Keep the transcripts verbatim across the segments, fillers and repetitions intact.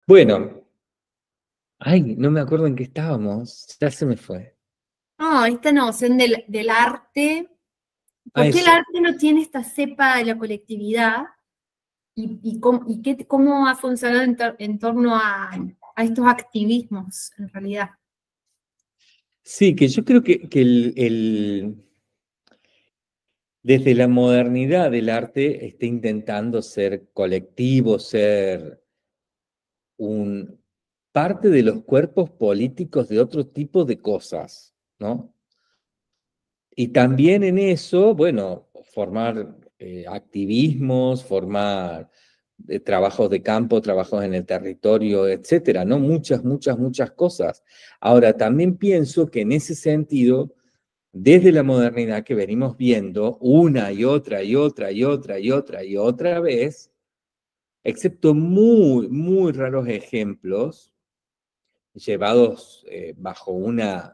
Bueno, ay, no me acuerdo en qué estábamos, ya se me fue. No, esta noción del, del arte, Ah, ¿por qué el eso. arte no tiene esta cepa de la colectividad y, y cómo, y qué, cómo ha funcionado en, tor- en torno a, a estos activismos, en realidad? Sí, que yo creo que, que el, el- desde la modernidad el arte está intentando ser colectivo, ser un parte de los cuerpos políticos de otro tipo de cosas, ¿no? Y también en eso, bueno, formar eh, activismos, formar eh, trabajos de campo, trabajos en el territorio, etcétera, ¿no? Muchas, muchas, muchas cosas. Ahora, también pienso que en ese sentido, desde la modernidad que venimos viendo una y otra y otra y otra y otra y otra vez, excepto muy, muy raros ejemplos, llevados eh, bajo una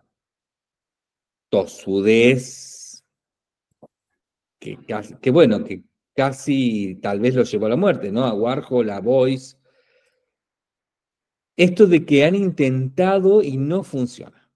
tosudez que, casi- que bueno, que casi tal vez lo llevó a la muerte, ¿no? A Warhol, a Beuys. Esto de que han intentado y no funciona.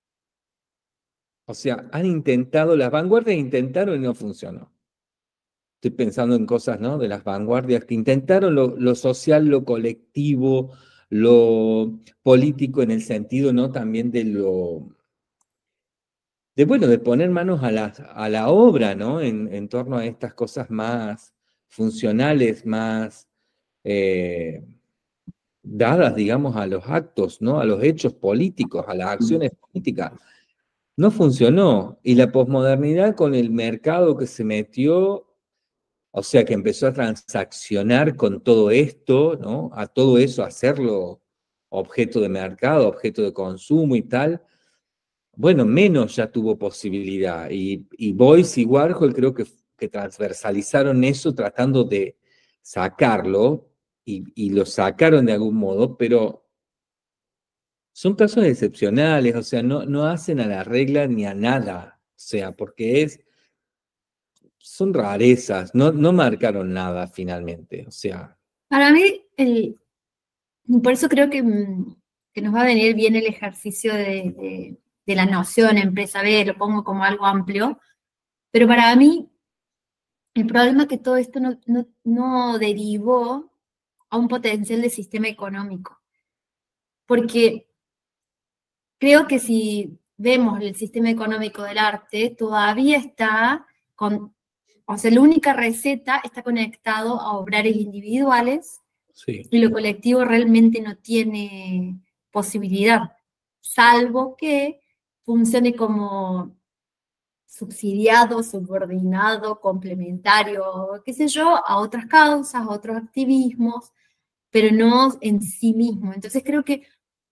O sea, han intentado, las vanguardias intentaron y no funcionó. Estoy pensando en cosas, ¿no? De las vanguardias que intentaron lo, lo social, lo colectivo, lo político en el sentido, ¿no? También de lo, de bueno, de poner manos a la, a la obra, ¿no? En, en torno a estas cosas más funcionales, más eh, dadas, digamos, a los actos, ¿no? A los hechos políticos, a las acciones políticas. No funcionó. Y la posmodernidad con el mercado que se metió, o sea, que empezó a transaccionar con todo esto, ¿no? A todo eso, hacerlo objeto de mercado, objeto de consumo y tal, bueno, menos ya tuvo posibilidad. Y, y Boyce y Warhol creo que, que transversalizaron eso tratando de sacarlo y, y lo sacaron de algún modo, pero son casos excepcionales, o sea, no, no hacen a la regla ni a nada, o sea, porque es, son rarezas, no, no marcaron nada finalmente, o sea, Para mí, el, por eso creo que, mm, que nos va a venir bien el ejercicio de, de- de la noción empresa B, lo pongo como algo amplio, pero para mí el problema es que todo esto no, no, no derivó a un potencial de sistema económico, porque creo que si vemos el sistema económico del arte, todavía está con, o sea, la única receta está conectado a obrarios individuales sí. y lo colectivo realmente no tiene posibilidad, salvo que funcione como subsidiado, subordinado, complementario, qué sé yo, a otras causas, a otros activismos, pero no en sí mismo. Entonces creo que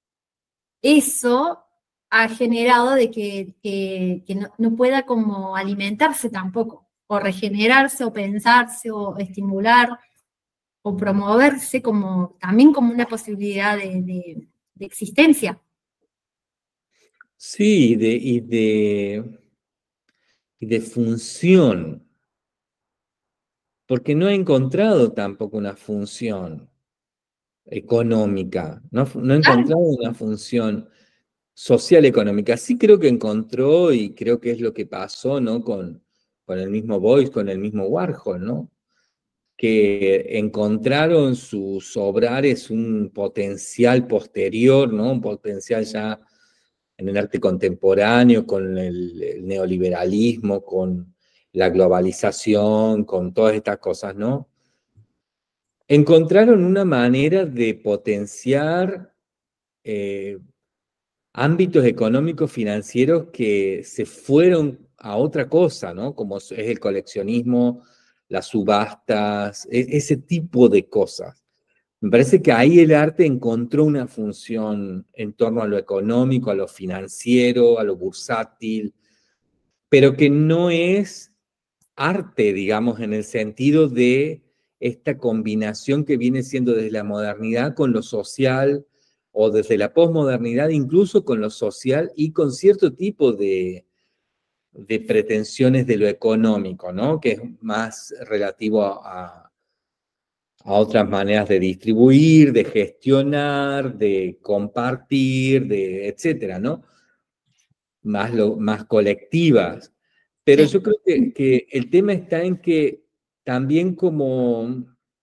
eso ha generado de que, que- que no, no pueda como alimentarse tampoco, o regenerarse, o pensarse, o estimular, o promoverse como, también como una posibilidad de, de- de existencia. Sí, y de, y de, y de función, porque no he encontrado tampoco una función económica, no, no he Claro. encontrado una función social económica. Sí creo que encontró, y creo que es lo que pasó, ¿no? Con, con el mismo Boyce, con el mismo Warhol, ¿no? Que encontraron sus obrares un potencial posterior, ¿no? Un potencial ya en el arte contemporáneo, con el, el neoliberalismo, con la globalización, con todas estas cosas, ¿no? Encontraron una manera de potenciar eh, ámbitos económicos financieros que se fueron a otra cosa, ¿no? Como es el coleccionismo, las subastas, e- ese tipo de cosas. Me parece que ahí el arte encontró una función en torno a lo económico, a lo financiero, a lo bursátil, pero que no es arte, digamos, en el sentido de esta combinación que viene siendo desde la modernidad con lo social o desde la posmodernidad, incluso con lo social y con cierto tipo de, de pretensiones de lo económico, ¿no? Que es más relativo a, a otras maneras de distribuir, de gestionar, de compartir, de etcétera, ¿no? Más, lo, más colectivas. Pero Sí. yo creo que, que el tema está en que también como,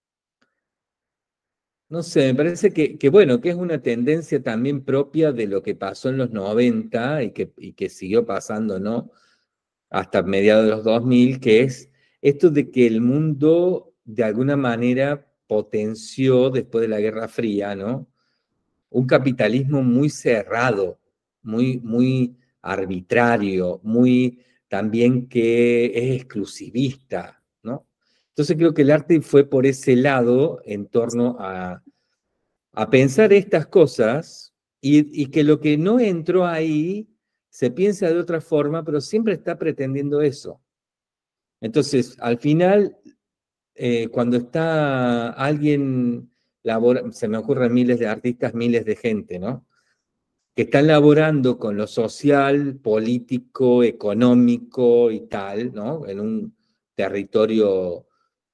no sé, me parece que, que, bueno, que es una tendencia también propia de lo que pasó en los noventa y que, y que siguió pasando, ¿no? Hasta mediados de los dos mil, que es esto de que el mundo de alguna manera potenció después de la Guerra Fría, ¿no? Un capitalismo muy cerrado, muy, muy arbitrario, muy también que es exclusivista, ¿no? Entonces creo que el arte fue por ese lado en torno a, a pensar estas cosas y, y que lo que no entró ahí se piensa de otra forma, pero siempre está pretendiendo eso. Entonces, al final, eh, cuando está alguien, labora, se me ocurren miles de artistas, miles de gente, ¿no? Que están laborando con lo social, político, económico y tal, ¿no? En un territorio,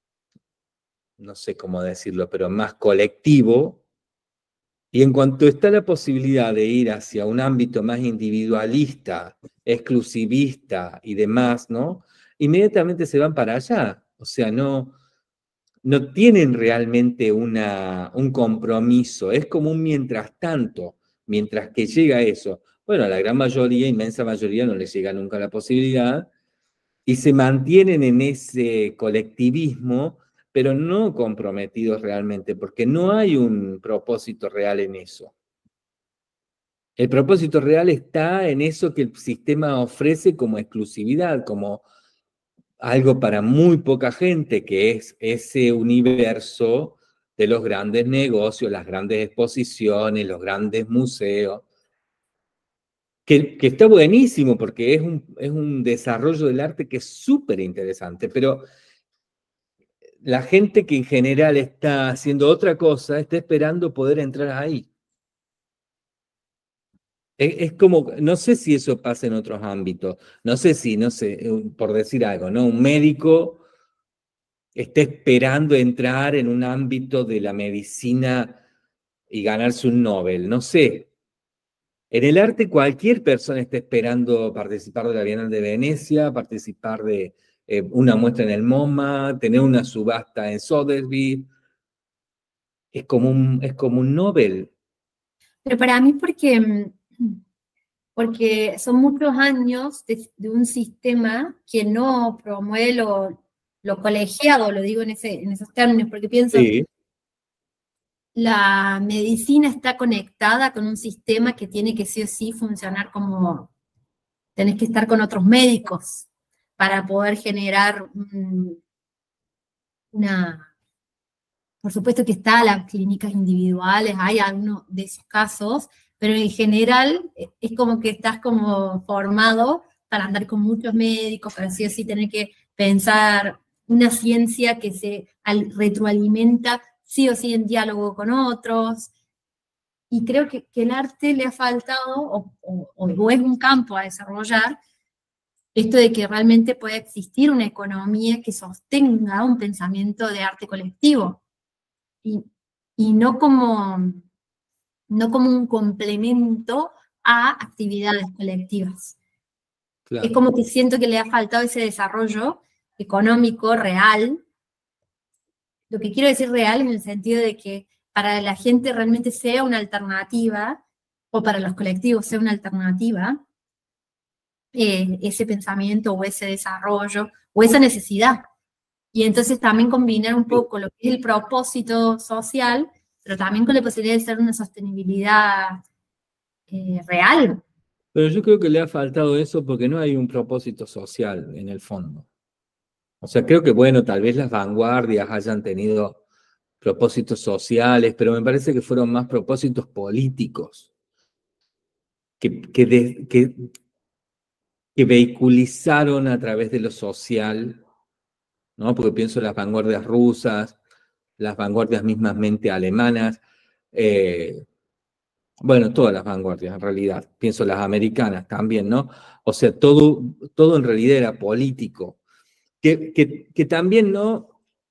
no sé cómo decirlo, pero más colectivo. Y en cuanto está la posibilidad de ir hacia un ámbito más individualista, exclusivista y demás, ¿no? Inmediatamente se van para allá. O sea, no, no tienen realmente una, un compromiso. Es como un mientras tanto, mientras que llega eso. Bueno, a la gran mayoría, inmensa mayoría, no les llega nunca la posibilidad y se mantienen en ese colectivismo, pero no comprometidos realmente, porque no hay un propósito real en eso. El propósito real está en eso que el sistema ofrece como exclusividad, como algo para muy poca gente, que es ese universo de los grandes negocios, las grandes exposiciones, los grandes museos, que, que está buenísimo porque es un, es un desarrollo del arte que es súper interesante, pero la gente que en general está haciendo otra cosa está esperando poder entrar ahí. Es, es como, no sé si eso pasa en otros ámbitos, no sé si, no sé, por decir algo, ¿no? Un médico está esperando entrar en un ámbito de la medicina y ganarse un Nobel, no sé. En el arte cualquier persona está esperando participar de la Bienal de Venecia, participar de eh, una muestra en el MoMA, tener una subasta en Sotheby's. Es como un, es como un Nobel. Pero para mí porque, mm, porque son muchos años de, de un sistema que no promueve lo, lo colegiado, lo digo en, ese, en esos términos, porque pienso, Sí, la medicina está conectada con un sistema que tiene que sí o sí funcionar como, tenés que estar con otros médicos para poder generar un, una, por supuesto que está las clínicas individuales, hay algunos de esos casos, pero en general eh, es como que estás como formado para andar con muchos médicos, para sí o sí tener que pensar una ciencia que se al- retroalimenta sí o sí en diálogo con otros. Y creo que, que el arte le ha faltado, o, o- o es un campo a desarrollar, esto de que realmente pueda existir una economía que sostenga un pensamiento de arte colectivo y, y no como, no como un complemento a actividades colectivas. Es claro. como que siento que le ha faltado ese desarrollo económico real. Lo que quiero decir real en el sentido de que para la gente realmente sea una alternativa, o para los colectivos sea una alternativa, eh, ese pensamiento o ese desarrollo o esa necesidad. Y entonces también combinar un poco lo que es el propósito social, pero también con la posibilidad de ser una sostenibilidad eh, real. Pero yo creo que le ha faltado eso porque no hay un propósito social en el fondo. O sea, creo que, bueno, tal vez las vanguardias hayan tenido propósitos sociales, pero me parece que fueron más propósitos políticos, que, que, de- que, que vehiculizaron a través de lo social, ¿no? Porque pienso en las vanguardias rusas, las vanguardias mismamente alemanas, eh, bueno, todas las vanguardias en realidad, pienso en las americanas también, ¿no? O sea, todo, todo en realidad era político, que, que, que también, ¿no?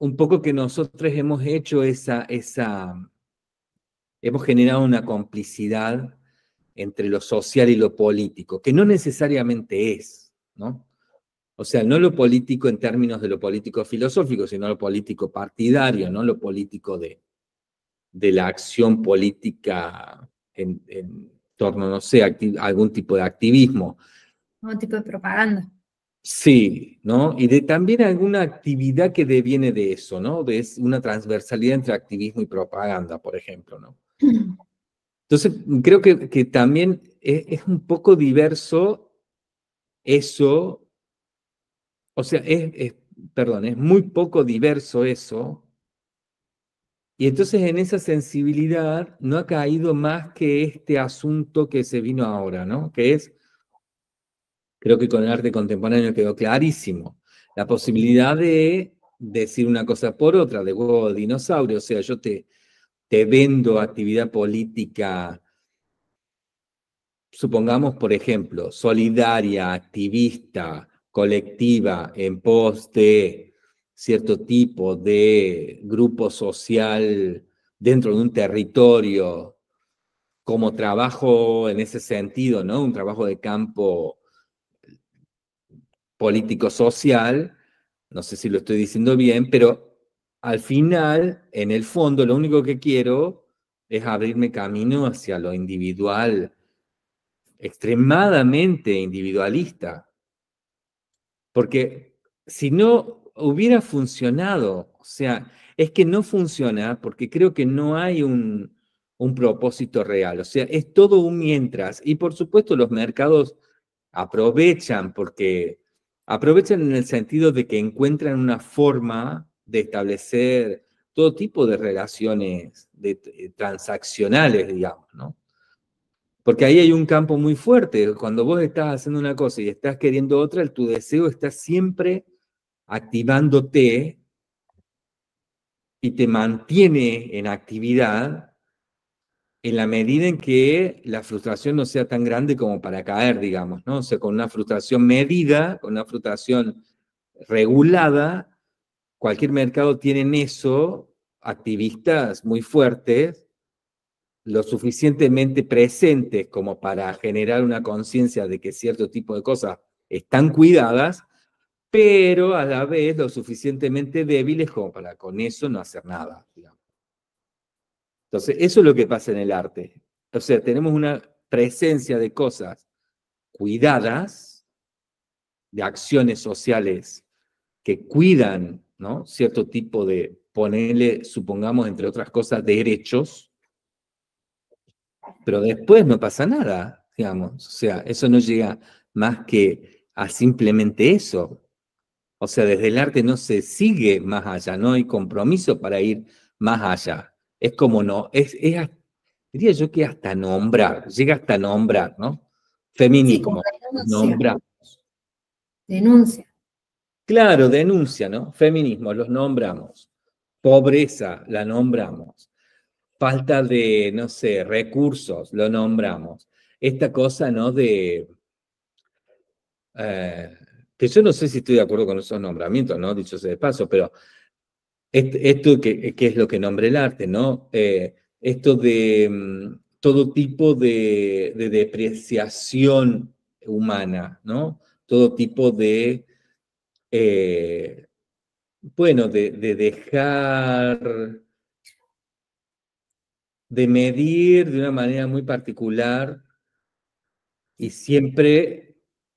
un poco que nosotros hemos hecho esa, esa, hemos generado una complicidad entre lo social y lo político, que no necesariamente es, ¿no? O sea, no lo político en términos de lo político filosófico, sino lo político partidario, no lo político de, de la acción política en, en torno, no sé, a algún tipo de activismo. Un tipo de propaganda. Sí, ¿no? Y de también alguna actividad que deviene de eso, ¿no? De una transversalidad entre activismo y propaganda, por ejemplo, ¿no? Entonces, creo que, que también es, es un poco diverso eso, o sea, es, es, perdón, es muy poco diverso eso, y entonces en esa sensibilidad no ha caído más que este asunto que se vino ahora, ¿no? Que es, creo que con el arte contemporáneo quedó clarísimo, la posibilidad de decir una cosa por otra, de huevo de dinosaurio, o sea, yo te, te vendo actividad política, supongamos, por ejemplo, solidaria, activista, colectiva, en pos de cierto tipo de grupo social dentro de un territorio, como trabajo en ese sentido, ¿no? Un trabajo de campo político-social, no sé si lo estoy diciendo bien, pero al final, en el fondo, lo único que quiero es abrirme camino hacia lo individual, extremadamente individualista, porque si no hubiera funcionado, o sea, es que no funciona porque creo que no hay un, un propósito real, o sea, es todo un mientras, y por supuesto los mercados aprovechan, porque aprovechan en el sentido de que encuentran una forma de establecer todo tipo de relaciones de, de, transaccionales, digamos, ¿no? Porque ahí hay un campo muy fuerte. Cuando vos estás haciendo una cosa y estás queriendo otra, tu deseo está siempre activándote y te mantiene en actividad en la medida en que la frustración no sea tan grande como para caer, digamos, ¿no? O sea, con una frustración medida, con una frustración regulada, cualquier mercado tiene en eso activistas muy fuertes, lo suficientemente presentes como para generar una conciencia de que cierto tipo de cosas están cuidadas, pero a la vez lo suficientemente débiles como para con eso no hacer nada, digamos. Entonces, eso es lo que pasa en el arte. O sea, tenemos una presencia de cosas cuidadas, de acciones sociales que cuidan, ¿no? Cierto tipo de, ponerle, supongamos, entre otras cosas, derechos, pero después no pasa nada, digamos. O sea, eso no llega más que a simplemente eso. O sea, desde el arte no se sigue más allá, no hay compromiso para ir más allá. Es como no, es, es diría yo que hasta nombrar, llega hasta nombrar, ¿no? Sí, como Feminismo, denuncia. nombramos. Denuncia. Claro, denuncia, ¿no? Feminismo, los nombramos. Pobreza, la nombramos. Falta de, no sé, recursos, lo nombramos. Esta cosa, ¿no? De, eh, que yo no sé si estoy de acuerdo con esos nombramientos, ¿no? Dicho sea de paso, pero esto que, que es lo que nombra el arte, ¿no? Eh, esto de um, todo tipo de, de depreciación humana, ¿no? Todo tipo de, eh, bueno, de, de dejar, de medir de una manera muy particular y siempre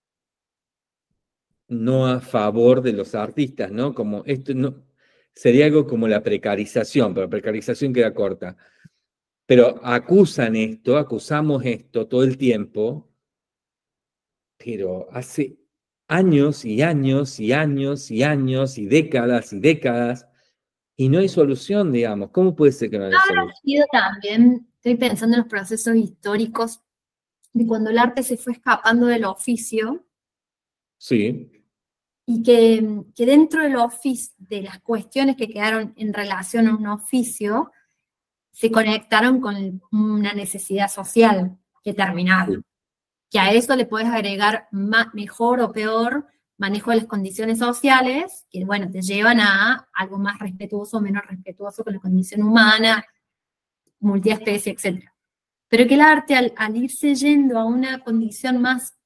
no a favor de los artistas, ¿no? Como esto no, sería algo como la precarización, pero la precarización queda corta. Pero acusan esto, acusamos esto todo el tiempo, pero hace años y años y años y años y décadas y décadas y no hay solución, digamos. ¿Cómo puede ser que no haya Habrá solución? sido también, estoy pensando en los procesos históricos de cuando el arte se fue escapando del oficio Sí, y que, que dentro del oficio, de las cuestiones que quedaron en relación a un oficio, se conectaron con una necesidad social determinada. sí, Que a eso le puedes agregar más, mejor o peor manejo de las condiciones sociales, que bueno, te llevan a algo más respetuoso o menos respetuoso con la condición humana, multiespecie, etcétera. Pero que el arte, al, al irse yendo a una condición más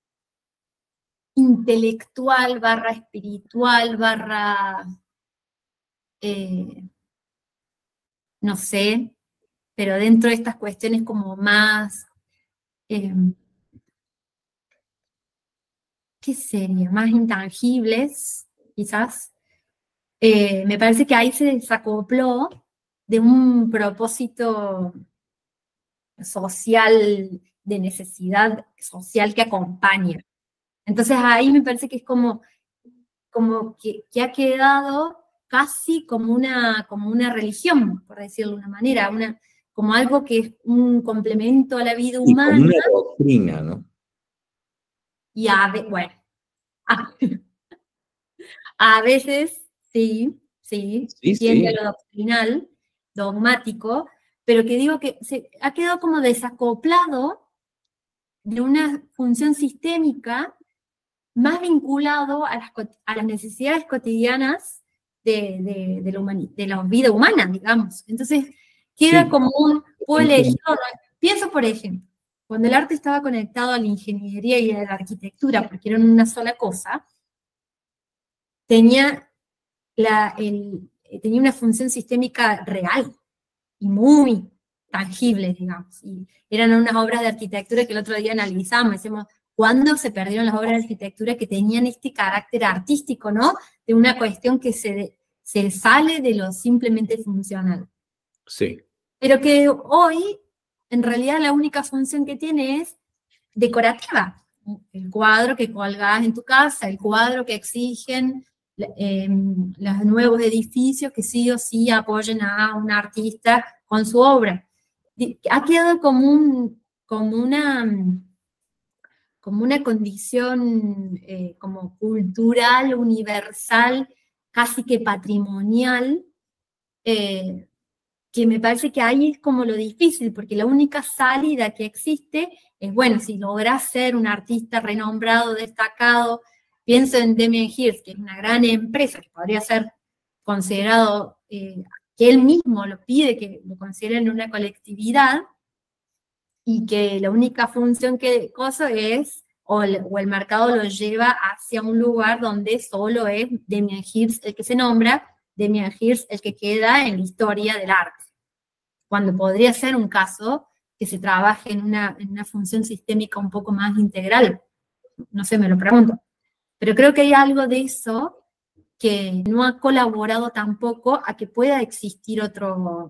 intelectual, barra espiritual, barra, eh, no sé, pero dentro de estas cuestiones como más, eh, ¿qué sería? Más intangibles, quizás. Eh, me parece que ahí se desacopló de un propósito social, de necesidad social que acompaña. Entonces ahí me parece que es como, como que, que ha quedado casi como una, como una religión, por decirlo de una manera, una, como algo que es un complemento a la vida Y como humana, una doctrina, ¿no? y a, ve- bueno, a, a veces sí, sí, Sí, tiende a sí. lo doctrinal, dogmático, pero que digo que se ha quedado como desacoplado de una función sistémica más vinculado a las, a las necesidades cotidianas de, de, de, la humani- de la vida humana, digamos. Entonces, queda Sí, como un, puedo elegir, entiendo. pienso por ejemplo, cuando el arte estaba conectado a la ingeniería y a la arquitectura, porque eran una sola cosa, tenía, la, el, tenía una función sistémica real y muy tangible, digamos. Y eran unas obras de arquitectura que el otro día analizamos, decimos, ¿cuándo se perdieron las obras de arquitectura que tenían este carácter artístico, ¿no? De una cuestión que se, se sale de lo simplemente funcional. Sí. Pero que hoy, en realidad, la única función que tiene es decorativa. El cuadro que colgás en tu casa, el cuadro que exigen eh, los nuevos edificios que sí o sí apoyen a un artista con su obra. Ha quedado como, un, como, una, como una condición eh, como cultural, universal, casi que patrimonial, eh, que me parece que ahí es como lo difícil, porque la única salida que existe es, bueno, si logras ser un artista renombrado, destacado, pienso en Damien Hirst, que es una gran empresa, que podría ser considerado, eh, que él mismo lo pide, que lo consideren una colectividad, y que la única función que cosa es, o el, o el mercado lo lleva hacia un lugar donde solo es Damien Hirst el que se nombra, Damien Hirst el que queda en la historia del arte, cuando podría ser un caso que se trabaje en una, en una función sistémica un poco más integral. No sé, me lo pregunto. Pero creo que hay algo de eso que no ha colaborado tampoco a que pueda existir otro,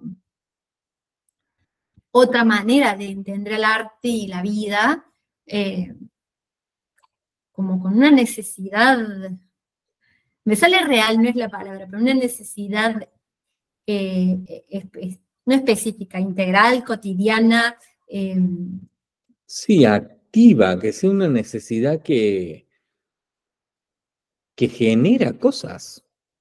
otra manera de entender el arte y la vida, eh, como con una necesidad, me sale real, no es la palabra, pero una necesidad eh, es, es, no específica, integral, cotidiana, eh, Sí, activa, que sea una necesidad que, que genera cosas.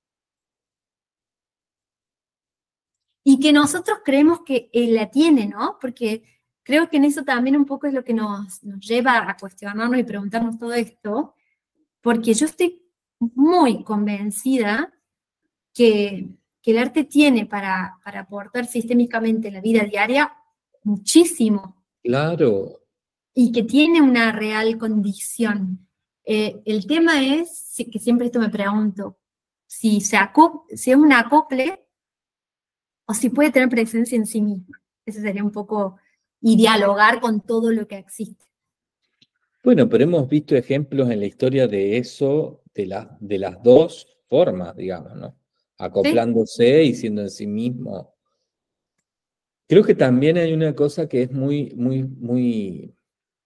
y que nosotros creemos que él la tiene, ¿no? Porque creo que en eso también un poco es lo que nos, nos lleva a cuestionarnos y preguntarnos todo esto, porque yo estoy muy convencida que, que el arte tiene para, para aportar sistémicamente en la vida diaria muchísimo, Claro, y que tiene una real condición. Eh, el tema es, sí, que siempre esto me pregunto, si, se aco- si es un acople o si puede tener presencia en sí misma. Eso sería un poco, y dialogar con todo lo que existe. bueno, pero hemos visto ejemplos en la historia de eso, de, la- de las dos formas, digamos, ¿no? ¿Sí? Acoplándose y siendo en sí mismo. Creo que también hay una cosa que es muy, muy, muy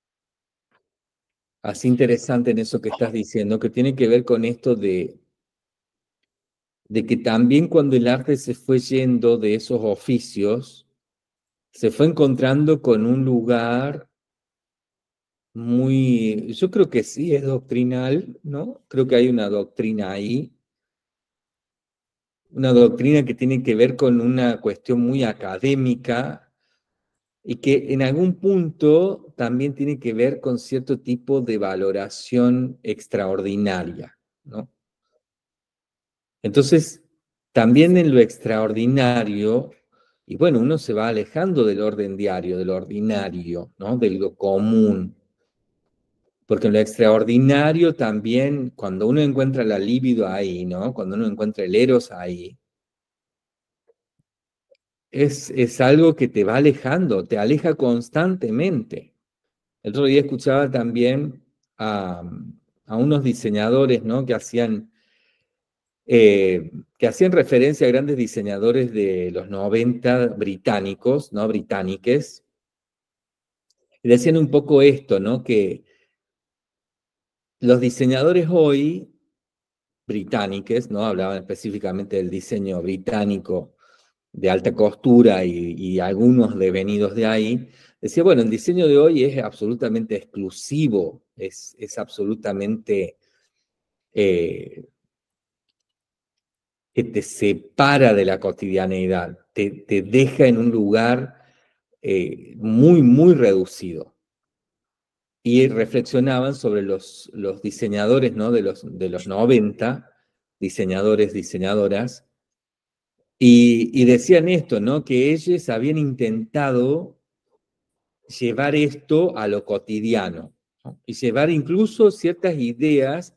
así interesante en eso que estás diciendo, que tiene que ver con esto de, de que también cuando el arte se fue yendo de esos oficios, se fue encontrando con un lugar muy, yo creo que sí, es doctrinal, ¿no? Creo que hay una doctrina ahí, una doctrina que tiene que ver con una cuestión muy académica, y que en algún punto también tiene que ver con cierto tipo de valoración extraordinaria, ¿no? Entonces, también en lo extraordinario, y bueno, uno se va alejando del orden diario, del ordinario, ¿no? De lo común. Porque en lo extraordinario también, cuando uno encuentra la libido ahí, ¿no? Cuando uno encuentra el eros ahí, es, es algo que te va alejando, te aleja constantemente. El otro día escuchaba también a, a unos diseñadores, ¿no? Que hacían, eh, que hacían referencia a grandes diseñadores de los noventa británicos, ¿no? Britániques, y decían un poco esto, ¿no? Que los diseñadores hoy británicos, ¿no? Hablaban específicamente del diseño británico de alta costura y, y algunos devenidos de ahí, decía, bueno, el diseño de hoy es absolutamente exclusivo, es, es absolutamente eh, que te separa de la cotidianeidad, te, te deja en un lugar eh, muy, muy reducido. Y reflexionaban sobre los, los diseñadores, ¿no? de, los, de los noventa, diseñadores, diseñadoras, y, y decían esto, ¿no? Que ellos habían intentado llevar esto a lo cotidiano, ¿no? Y llevar incluso ciertas ideas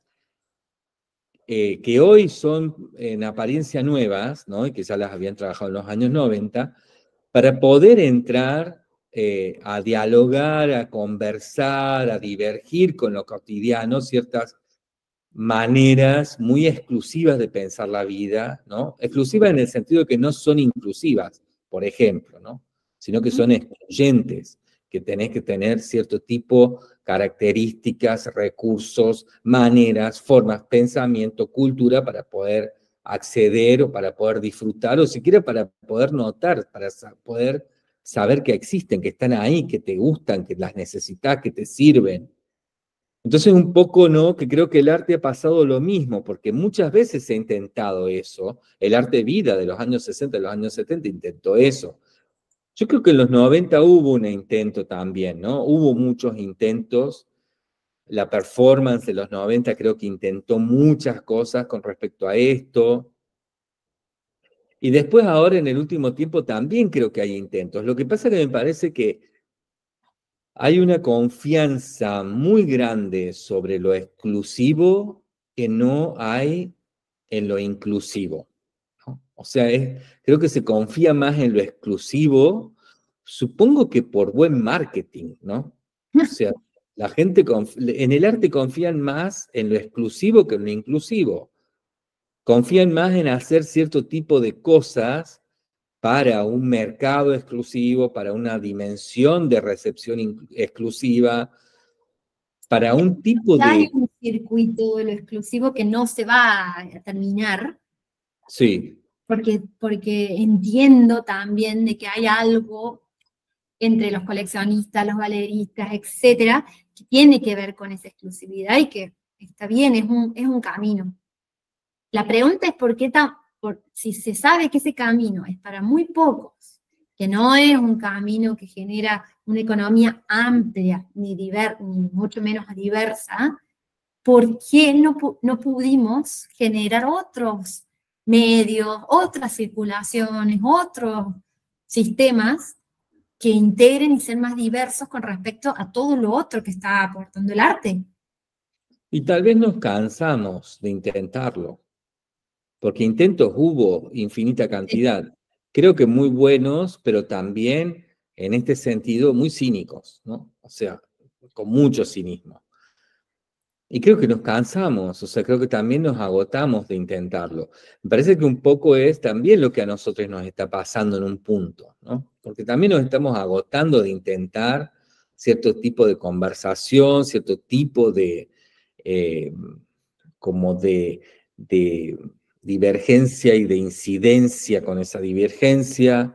eh, que hoy son en apariencia nuevas, ¿no? Y que ya las habían trabajado en los años noventa, para poder entrar eh, a dialogar, a conversar, a divergir con lo cotidiano, ciertas maneras muy exclusivas de pensar la vida, ¿no? Exclusivas en el sentido de que no son inclusivas, por ejemplo, ¿no? Sino que son excluyentes, que tenés que tener cierto tipo, características, recursos, maneras, formas, pensamiento, cultura para poder acceder o para poder disfrutar o siquiera para poder notar, para poder saber que existen, que están ahí, que te gustan, que las necesitas, que te sirven. Entonces, un poco, ¿no? Que creo que el arte ha pasado lo mismo, porque muchas veces se ha intentado eso. El arte de vida de los años sesenta, de los años setenta intentó eso. Yo creo que en los noventa hubo un intento también, ¿no? Hubo muchos intentos. La performance de los noventa creo que intentó muchas cosas con respecto a esto. Y después ahora en el último tiempo también creo que hay intentos. Lo que pasa es que me parece que hay una confianza muy grande sobre lo exclusivo que no hay en lo inclusivo, ¿no? O sea, es, creo que se confía más en lo exclusivo, supongo que por buen marketing, ¿no? O sea, la gente en el arte confían más en lo exclusivo que en lo inclusivo. Confían más en hacer cierto tipo de cosas para un mercado exclusivo, para una dimensión de recepción exclusiva, para un tipo Ya hay de... un circuito de lo exclusivo que no se va a terminar, Sí, porque, porque entiendo también de que hay algo entre los coleccionistas, los galeristas, etcétera, que tiene que ver con esa exclusividad y que está bien, es un, es un camino. La pregunta es por qué tan, por, si se sabe que ese camino es para muy pocos, que no es un camino que genera una economía amplia, ni, diver, ni mucho menos diversa, ¿por qué no, no pudimos generar otros medios, otras circulaciones, otros sistemas que integren y sean más diversos con respecto a todo lo otro que está aportando el arte? y tal vez nos cansamos de intentarlo, porque intentos hubo infinita Sí. cantidad. Creo que muy buenos, pero también en este sentido muy cínicos, ¿no? O sea, con mucho cinismo. Y creo que nos cansamos, o sea, creo que también nos agotamos de intentarlo. Me parece que un poco es también lo que a nosotros nos está pasando en un punto, ¿no? Porque también nos estamos agotando de intentar cierto tipo de conversación, cierto tipo de, eh, como de, de divergencia y de incidencia con esa divergencia.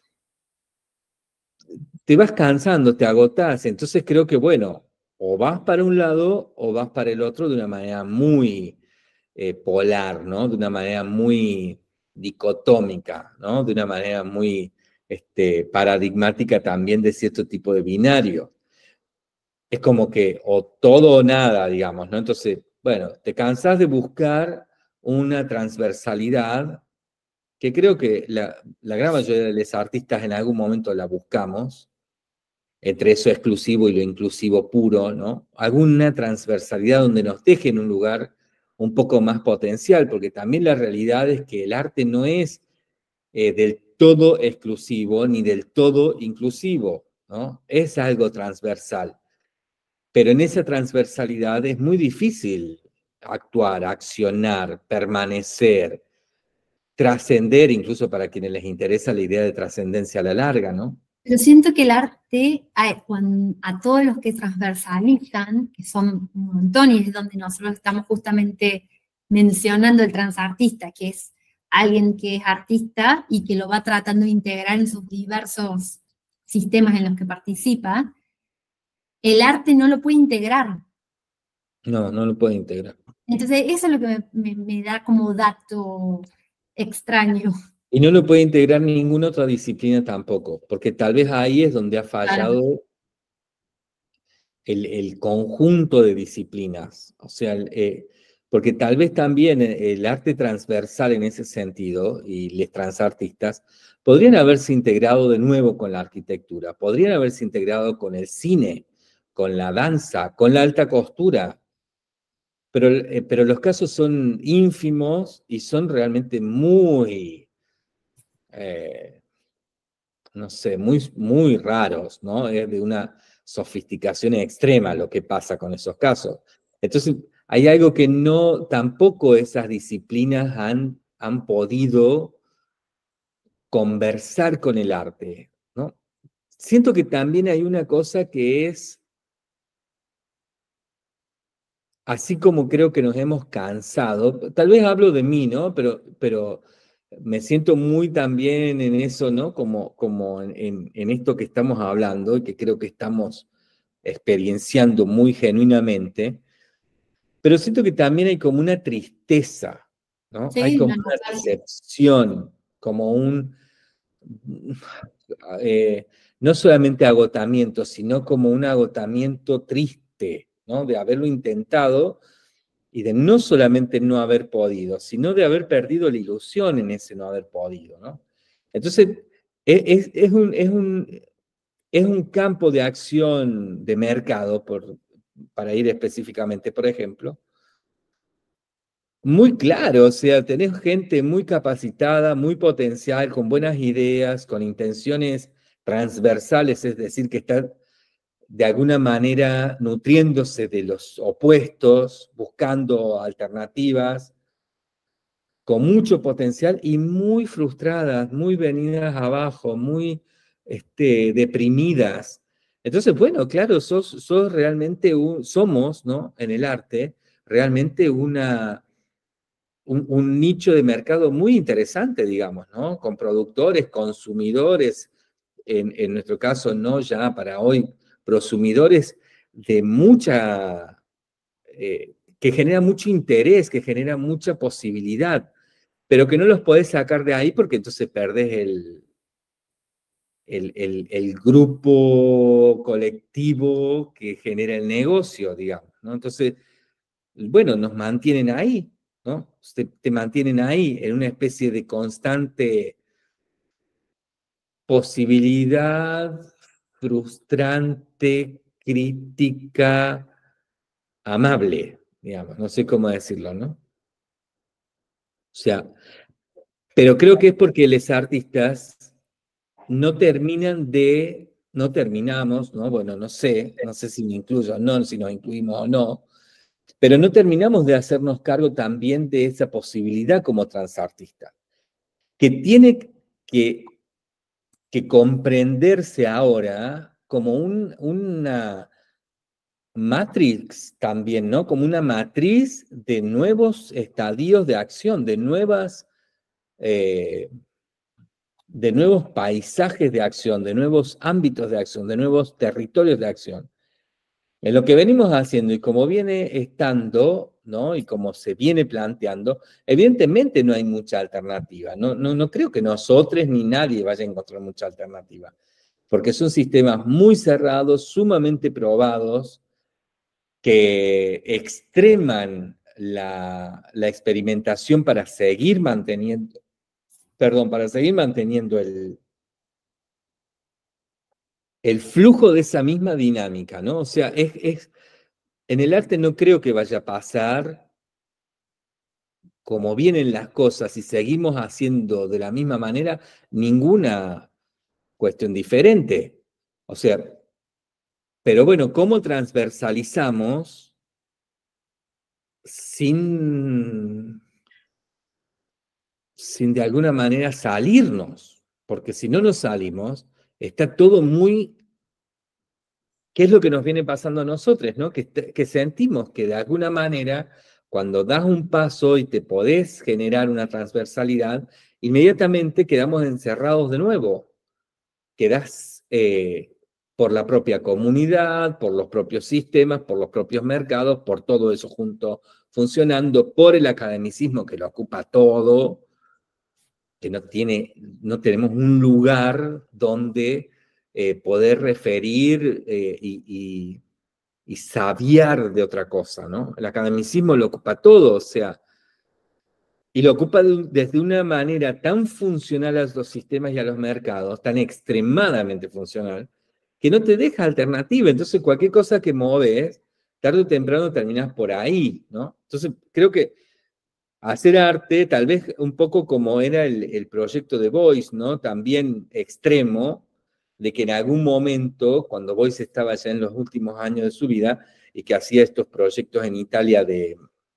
Te vas cansando, te agotás, entonces creo que, bueno, o vas para un lado o vas para el otro de una manera muy eh, polar, ¿no? De una manera muy dicotómica, ¿no? De una manera muy este, paradigmática también de cierto tipo de binario. Es como que o todo o nada, digamos, ¿no? Entonces, bueno, te cansás de buscar una transversalidad que creo que la, la gran mayoría de los artistas en algún momento la buscamos, entre eso exclusivo y lo inclusivo puro, ¿no? Alguna transversalidad donde nos deje en un lugar un poco más potencial, porque también la realidad es que el arte no es eh, del todo exclusivo ni del todo inclusivo, ¿no? Es algo transversal. Pero en esa transversalidad es muy difícil actuar, accionar, permanecer, trascender, incluso para quienes les interesa la idea de trascendencia a la larga, ¿no? Pero siento que el arte, a, cuan- a todos los que transversalizan, que son un montón, y es donde nosotros estamos justamente mencionando el transartista, que es alguien que es artista y que lo va tratando de integrar en sus diversos sistemas en los que participa, el arte no lo puede integrar. No, no lo puede integrar. Entonces, eso es lo que me, me- me da como dato extraño. Y no lo puede integrar ninguna otra disciplina tampoco, porque tal vez ahí es donde ha Claro. fallado el, el conjunto de disciplinas. O sea, el, eh, porque tal vez también el arte transversal en ese sentido, y los transartistas, podrían haberse integrado de nuevo con la arquitectura, podrían haberse integrado con el cine, con la danza, con la alta costura, pero, eh, pero los casos son ínfimos y son realmente muy, eh, no sé, muy, muy raros, ¿no? Es de una sofisticación extrema lo que pasa con esos casos. Entonces, hay algo que no, tampoco esas disciplinas han, han podido conversar con el arte, ¿no? Siento que también hay una cosa que es, así como creo que nos hemos cansado, tal vez hablo de mí, ¿no? Pero, pero me siento muy también en eso, ¿no? Como, como en, en, en esto que estamos hablando y que creo que estamos experienciando muy genuinamente, pero siento que también hay como una tristeza, ¿no? Hay Sí, como una una nostalgia. decepción, como un, eh, no solamente agotamiento, sino como un agotamiento triste, ¿no? De haberlo intentado y de no solamente no haber podido, sino de haber perdido la ilusión en ese no haber podido, ¿no? Entonces, es, es, es un, es un, es un campo de acción de mercado, por, para ir específicamente, por ejemplo, muy claro, o sea, tenés gente muy capacitada, muy potencial, con buenas ideas, con intenciones transversales, es decir, que está de alguna manera nutriéndose de los opuestos, buscando alternativas, con mucho potencial y muy frustradas, muy venidas abajo, muy este, deprimidas. Entonces, bueno, claro, sos, sos realmente un, somos, ¿no? En el arte, realmente una, un, un nicho de mercado muy interesante, digamos, ¿no? Con productores, consumidores, en, en nuestro caso, no ya para hoy, prosumidores de mucha, eh, que genera mucho interés, que genera mucha posibilidad, pero que no los podés sacar de ahí porque entonces perdés el, el, el, el grupo colectivo que genera el negocio, digamos, ¿no? Entonces, bueno, nos mantienen ahí, ¿no? Te, te mantienen ahí en una especie de constante posibilidad frustrante, crítica, amable, digamos, no sé cómo decirlo, ¿no? O sea, pero creo que es porque los artistas no terminan de, no terminamos, ¿no? Bueno, no sé, no sé si me incluyo o no, si nos incluimos o no, pero no terminamos de hacernos cargo también de esa posibilidad como transartista, que tiene que, que comprenderse ahora como un, una matrix también, ¿no? Como una matriz de nuevos estadios de acción, de nuevas... Eh, de nuevos paisajes de acción, de nuevos ámbitos de acción, de nuevos territorios de acción. En lo que venimos haciendo y como viene estando, ¿no? Y como se viene planteando, evidentemente no hay mucha alternativa. No, no, no creo que nosotros ni nadie vaya a encontrar mucha alternativa, porque son sistemas muy cerrados, sumamente probados, que extreman la, la experimentación para seguir manteniendo, perdón, para seguir manteniendo el, el flujo de esa misma dinámica, ¿no? O sea, es, es, en el arte no creo que vaya a pasar como vienen las cosas y seguimos haciendo de la misma manera ninguna cuestión diferente. O sea, pero bueno, ¿cómo transversalizamos sin, sin de alguna manera salirnos? Porque si no nos salimos, está todo muy... ¿Qué es lo que nos viene pasando a nosotros, ¿no? Que, que sentimos que de alguna manera, cuando das un paso y te podés generar una transversalidad, inmediatamente quedamos encerrados de nuevo. Quedás eh, por la propia comunidad, por los propios sistemas, por los propios mercados, por todo eso junto funcionando, por el academicismo que lo ocupa todo, que no, tiene, no tenemos un lugar donde eh, poder referir eh, y, y, y sabiar de otra cosa, ¿no? El academicismo lo ocupa todo, o sea, y lo ocupa de, desde una manera tan funcional a los sistemas y a los mercados, tan extremadamente funcional, que no te deja alternativa. Entonces, cualquier cosa que moves, tarde o temprano terminas por ahí, ¿no? Entonces, creo que hacer arte, tal vez un poco como era el, el proyecto de Voice, ¿no? También extremo, de que en algún momento, cuando Voice estaba ya en los últimos años de su vida, y que hacía estos proyectos en Italia de,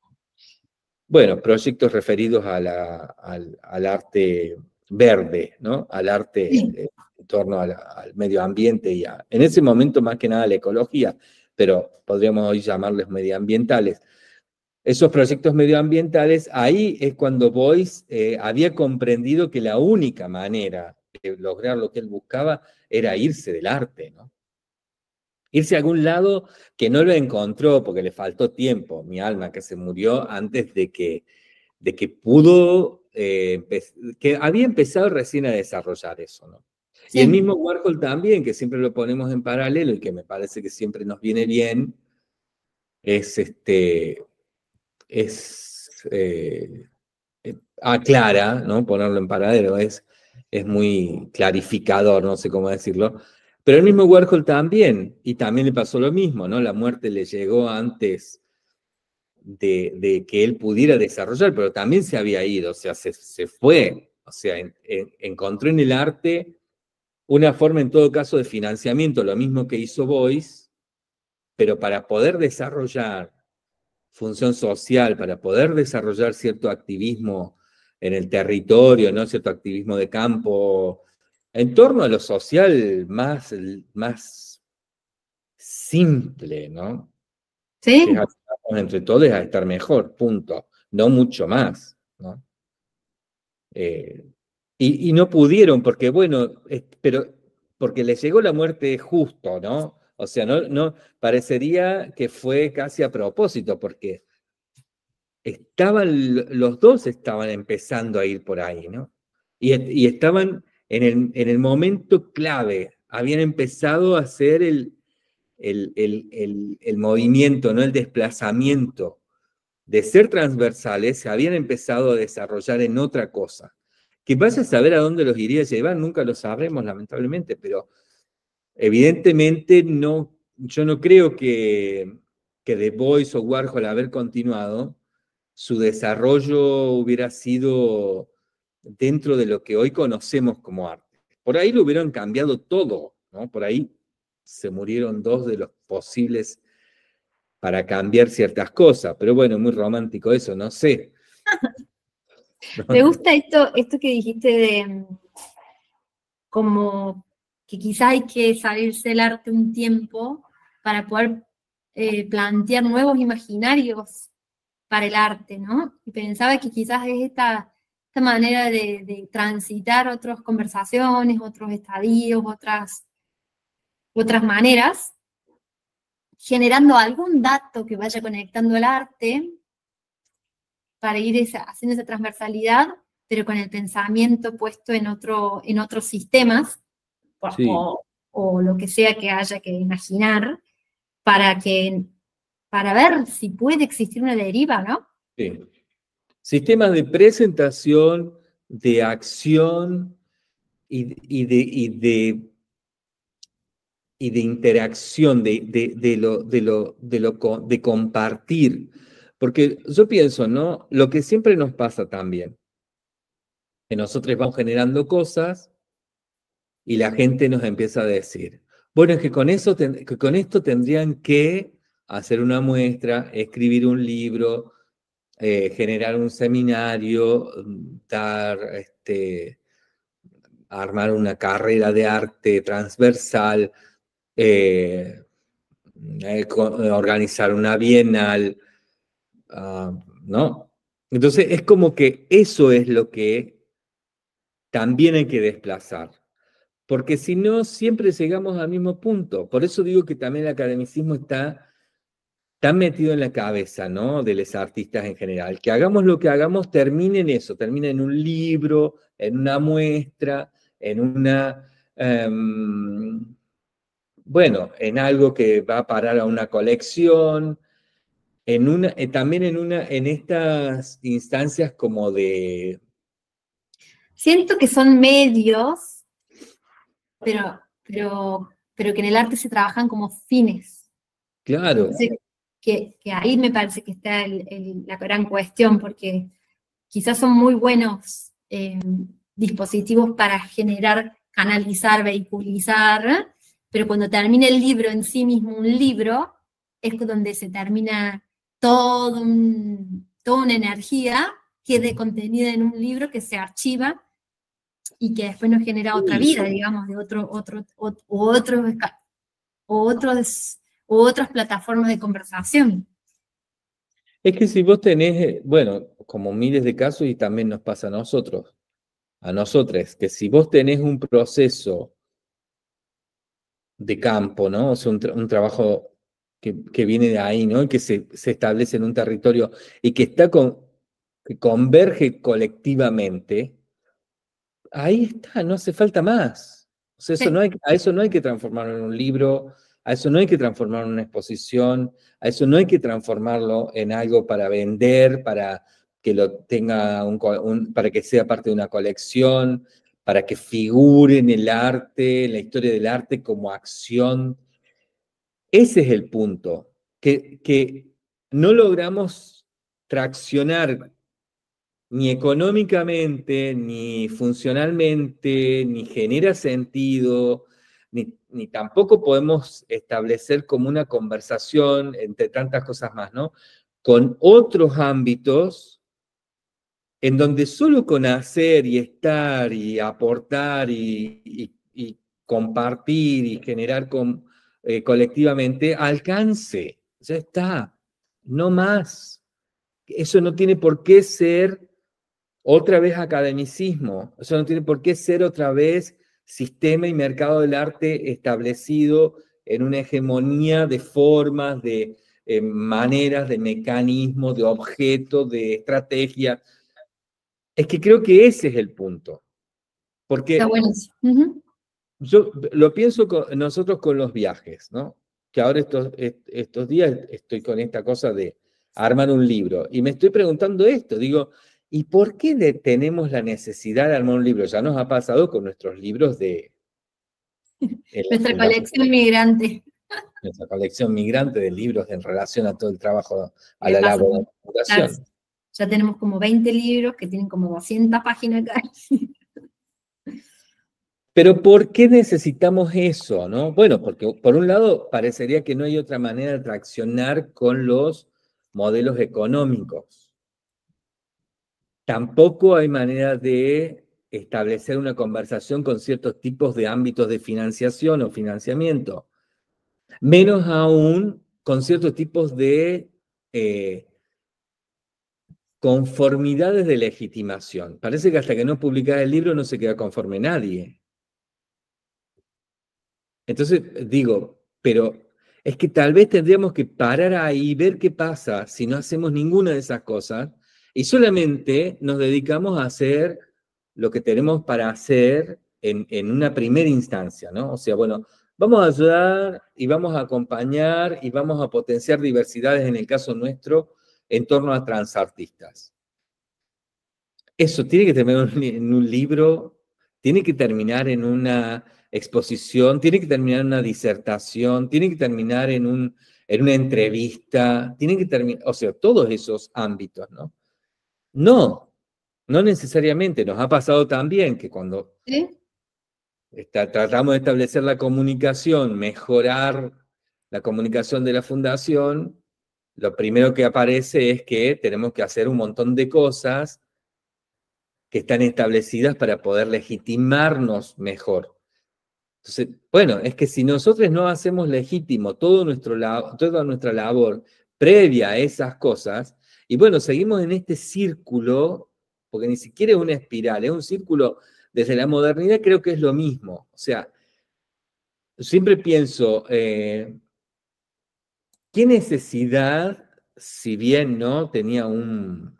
bueno, proyectos referidos a la, al, al arte verde, ¿no? Al arte Sí, eh, en torno a la, al medio ambiente y a, en ese momento más que nada a la ecología, pero podríamos hoy llamarles medioambientales. Esos proyectos medioambientales, ahí es cuando Boyce eh, había comprendido que la única manera de lograr lo que él buscaba era irse del arte, ¿no? Irse a algún lado que no lo encontró porque le faltó tiempo, mi alma que se murió antes de que, de que pudo, eh, que había empezado recién a desarrollar eso, ¿no? Y el sí, mismo Warhol también, que siempre lo ponemos en paralelo y que me parece que siempre nos viene bien, es este, es, eh, eh, aclara, ¿no? Ponerlo en paradero, es, es muy clarificador, no sé cómo decirlo. Pero el mismo Warhol también, y también le pasó lo mismo, ¿no? La muerte le llegó antes de, de que él pudiera desarrollar, pero también se había ido, o sea, se, se fue, o sea, en, en, encontró en el arte una forma en todo caso de financiamiento, lo mismo que hizo Boyce, pero para poder desarrollar función social, para poder desarrollar cierto activismo en el territorio, ¿no? Cierto activismo de campo, en torno a lo social más, más simple, ¿no? Que es sí. ayudarnos entre todos a estar mejor, punto. No mucho más, ¿no? Eh, y, y, no pudieron, porque bueno, es, pero porque les llegó la muerte justo, ¿no? O sea, no, no parecería que fue casi a propósito, porque estaban, los dos estaban empezando a ir por ahí, ¿no? Y, y estaban en el, en el momento clave, habían empezado a hacer el, el, el, el, el movimiento, ¿no? El desplazamiento de ser transversales, se habían empezado a desarrollar en otra cosa. Que vaya a saber a dónde los iría a llevar, nunca lo sabremos, lamentablemente, pero evidentemente no, yo no creo que, que The Voice o Warhol haber continuado, su desarrollo hubiera sido dentro de lo que hoy conocemos como arte. Por ahí lo hubieran cambiado todo, ¿no? Por ahí se murieron dos de los posibles para cambiar ciertas cosas, pero bueno, muy romántico eso, no sé. Me gusta esto, esto que dijiste de mm, como que quizás hay que salirse del arte un tiempo para poder eh, plantear nuevos imaginarios para el arte, ¿no? Y pensaba que quizás es esta, esta manera de, de transitar otras conversaciones, otros estadios, otras, otras maneras, generando algún dato que vaya conectando el arte para ir esa, haciendo esa transversalidad, pero con el pensamiento puesto en, otro, en otros sistemas, o, Sí, o, o lo que sea que haya que imaginar, para, que, para ver si puede existir una deriva, ¿no? sí. Sistemas de presentación, de acción y, y de, y de y de interacción, de, de, de, lo, de, lo, de, lo, de compartir. Porque yo pienso, ¿no? Lo que siempre nos pasa también, que nosotros vamos generando cosas y la gente nos empieza a decir, bueno, es que con, eso ten, que con esto tendrían que hacer una muestra, escribir un libro, eh, generar un seminario, dar, este, armar una carrera de arte transversal, eh, eh, organizar una bienal, uh, ¿no? Entonces es como que eso es lo que también hay que desplazar, porque si no, siempre llegamos al mismo punto. Por eso digo que también el academicismo está tan metido en la cabeza, ¿no? De los artistas en general. Que hagamos lo que hagamos, termine en eso, termine en un libro, en una muestra, en una... Um, bueno, en algo que va a parar a una colección, en una, eh, también en, una, en estas instancias como de... Siento que son medios, pero, pero, pero que en el arte se trabajan como fines. Claro, Entonces, que, que ahí me parece que está el, el, la gran cuestión, porque quizás son muy buenos eh, dispositivos para generar, canalizar, vehiculizar, pero cuando termina el libro en sí mismo, un libro, es donde se termina todo un, toda una energía que de contenida en un libro que se archiva y que después nos genera otra vida, digamos, de otro, otro, otro, otros, otros, otras plataformas de conversación. es que si vos tenés, eh, bueno, como miles de casos y también nos pasa a nosotros, a nosotros, que si vos tenés un proceso de campo, ¿no? O sea, un, tra un trabajo que, que, viene de ahí, ¿no? Y que se, se establece en un territorio y que está con, que converge colectivamente, ahí está, no hace falta más. O sea, eso no hay, a eso no hay que transformarlo en un libro, a eso no hay que transformarlo en una exposición, a eso no hay que transformarlo en algo para vender, para que lo tenga un, un, para que sea parte de una colección, para que figure en el arte, en la historia del arte como acción. Ese es el punto, que, que no logramos traccionar ni económicamente, ni funcionalmente, ni genera sentido, ni, ni tampoco podemos establecer como una conversación, entre tantas cosas más, ¿no? Con otros ámbitos en donde solo con hacer y estar y aportar y, y, y compartir y generar con, eh, colectivamente alcance. Ya está, no más. Eso no tiene por qué ser otra vez academicismo, eso no tiene por qué ser otra vez sistema y mercado del arte establecido en una hegemonía de formas, de eh, maneras, de mecanismos, de objetos, de estrategias. Es que creo que ese es el punto. Está Porque buenísimo. Uh-huh. yo lo pienso con, nosotros con los viajes, ¿no? Que ahora estos, estos días estoy con esta cosa de armar un libro. Y me estoy preguntando esto, digo, ¿y por qué de, tenemos la necesidad de armar un libro? Ya nos ha pasado con nuestros libros de... En, Nuestra en la, colección migrante. nuestra colección migrante de libros en relación a todo el trabajo, a Me la pasa, labor de claro, fundación. ya tenemos como veinte libros que tienen como doscientas páginas cada. Pero ¿por qué necesitamos eso, no? Bueno, porque por un lado parecería que no hay otra manera de traccionar con los modelos económicos. Tampoco hay manera de establecer una conversación con ciertos tipos de ámbitos de financiación o financiamiento. Menos aún con ciertos tipos de eh, conformidades de legitimación. Parece que hasta que no publicás el libro no se queda conforme nadie. Entonces, digo, pero es que tal vez tendríamos que parar ahí y ver qué pasa si no hacemos ninguna de esas cosas y solamente nos dedicamos a hacer lo que tenemos para hacer en, en una primera instancia, ¿no? O sea, bueno, vamos a ayudar y vamos a acompañar y vamos a potenciar diversidades, en el caso nuestro, en torno a transartistas. Eso tiene que terminar en un libro, tiene que terminar en una exposición, tiene que terminar en una disertación, tiene que terminar en, un, en una entrevista, tiene que terminar, o sea, todos esos ámbitos, ¿no? No, no necesariamente. Nos ha pasado también que cuando ¿Sí? está, tratamos de establecer la comunicación, mejorar la comunicación de la fundación, lo primero que aparece es que tenemos que hacer un montón de cosas que están establecidas para poder legitimarnos mejor. Entonces, bueno, es que si nosotros no hacemos legítimo todo nuestro, toda nuestra labor previa a esas cosas, y bueno, seguimos en este círculo, porque ni siquiera es una espiral, es un círculo desde la modernidad, creo que es lo mismo. O sea, siempre pienso, eh, ¿qué necesidad, si bien no tenía un,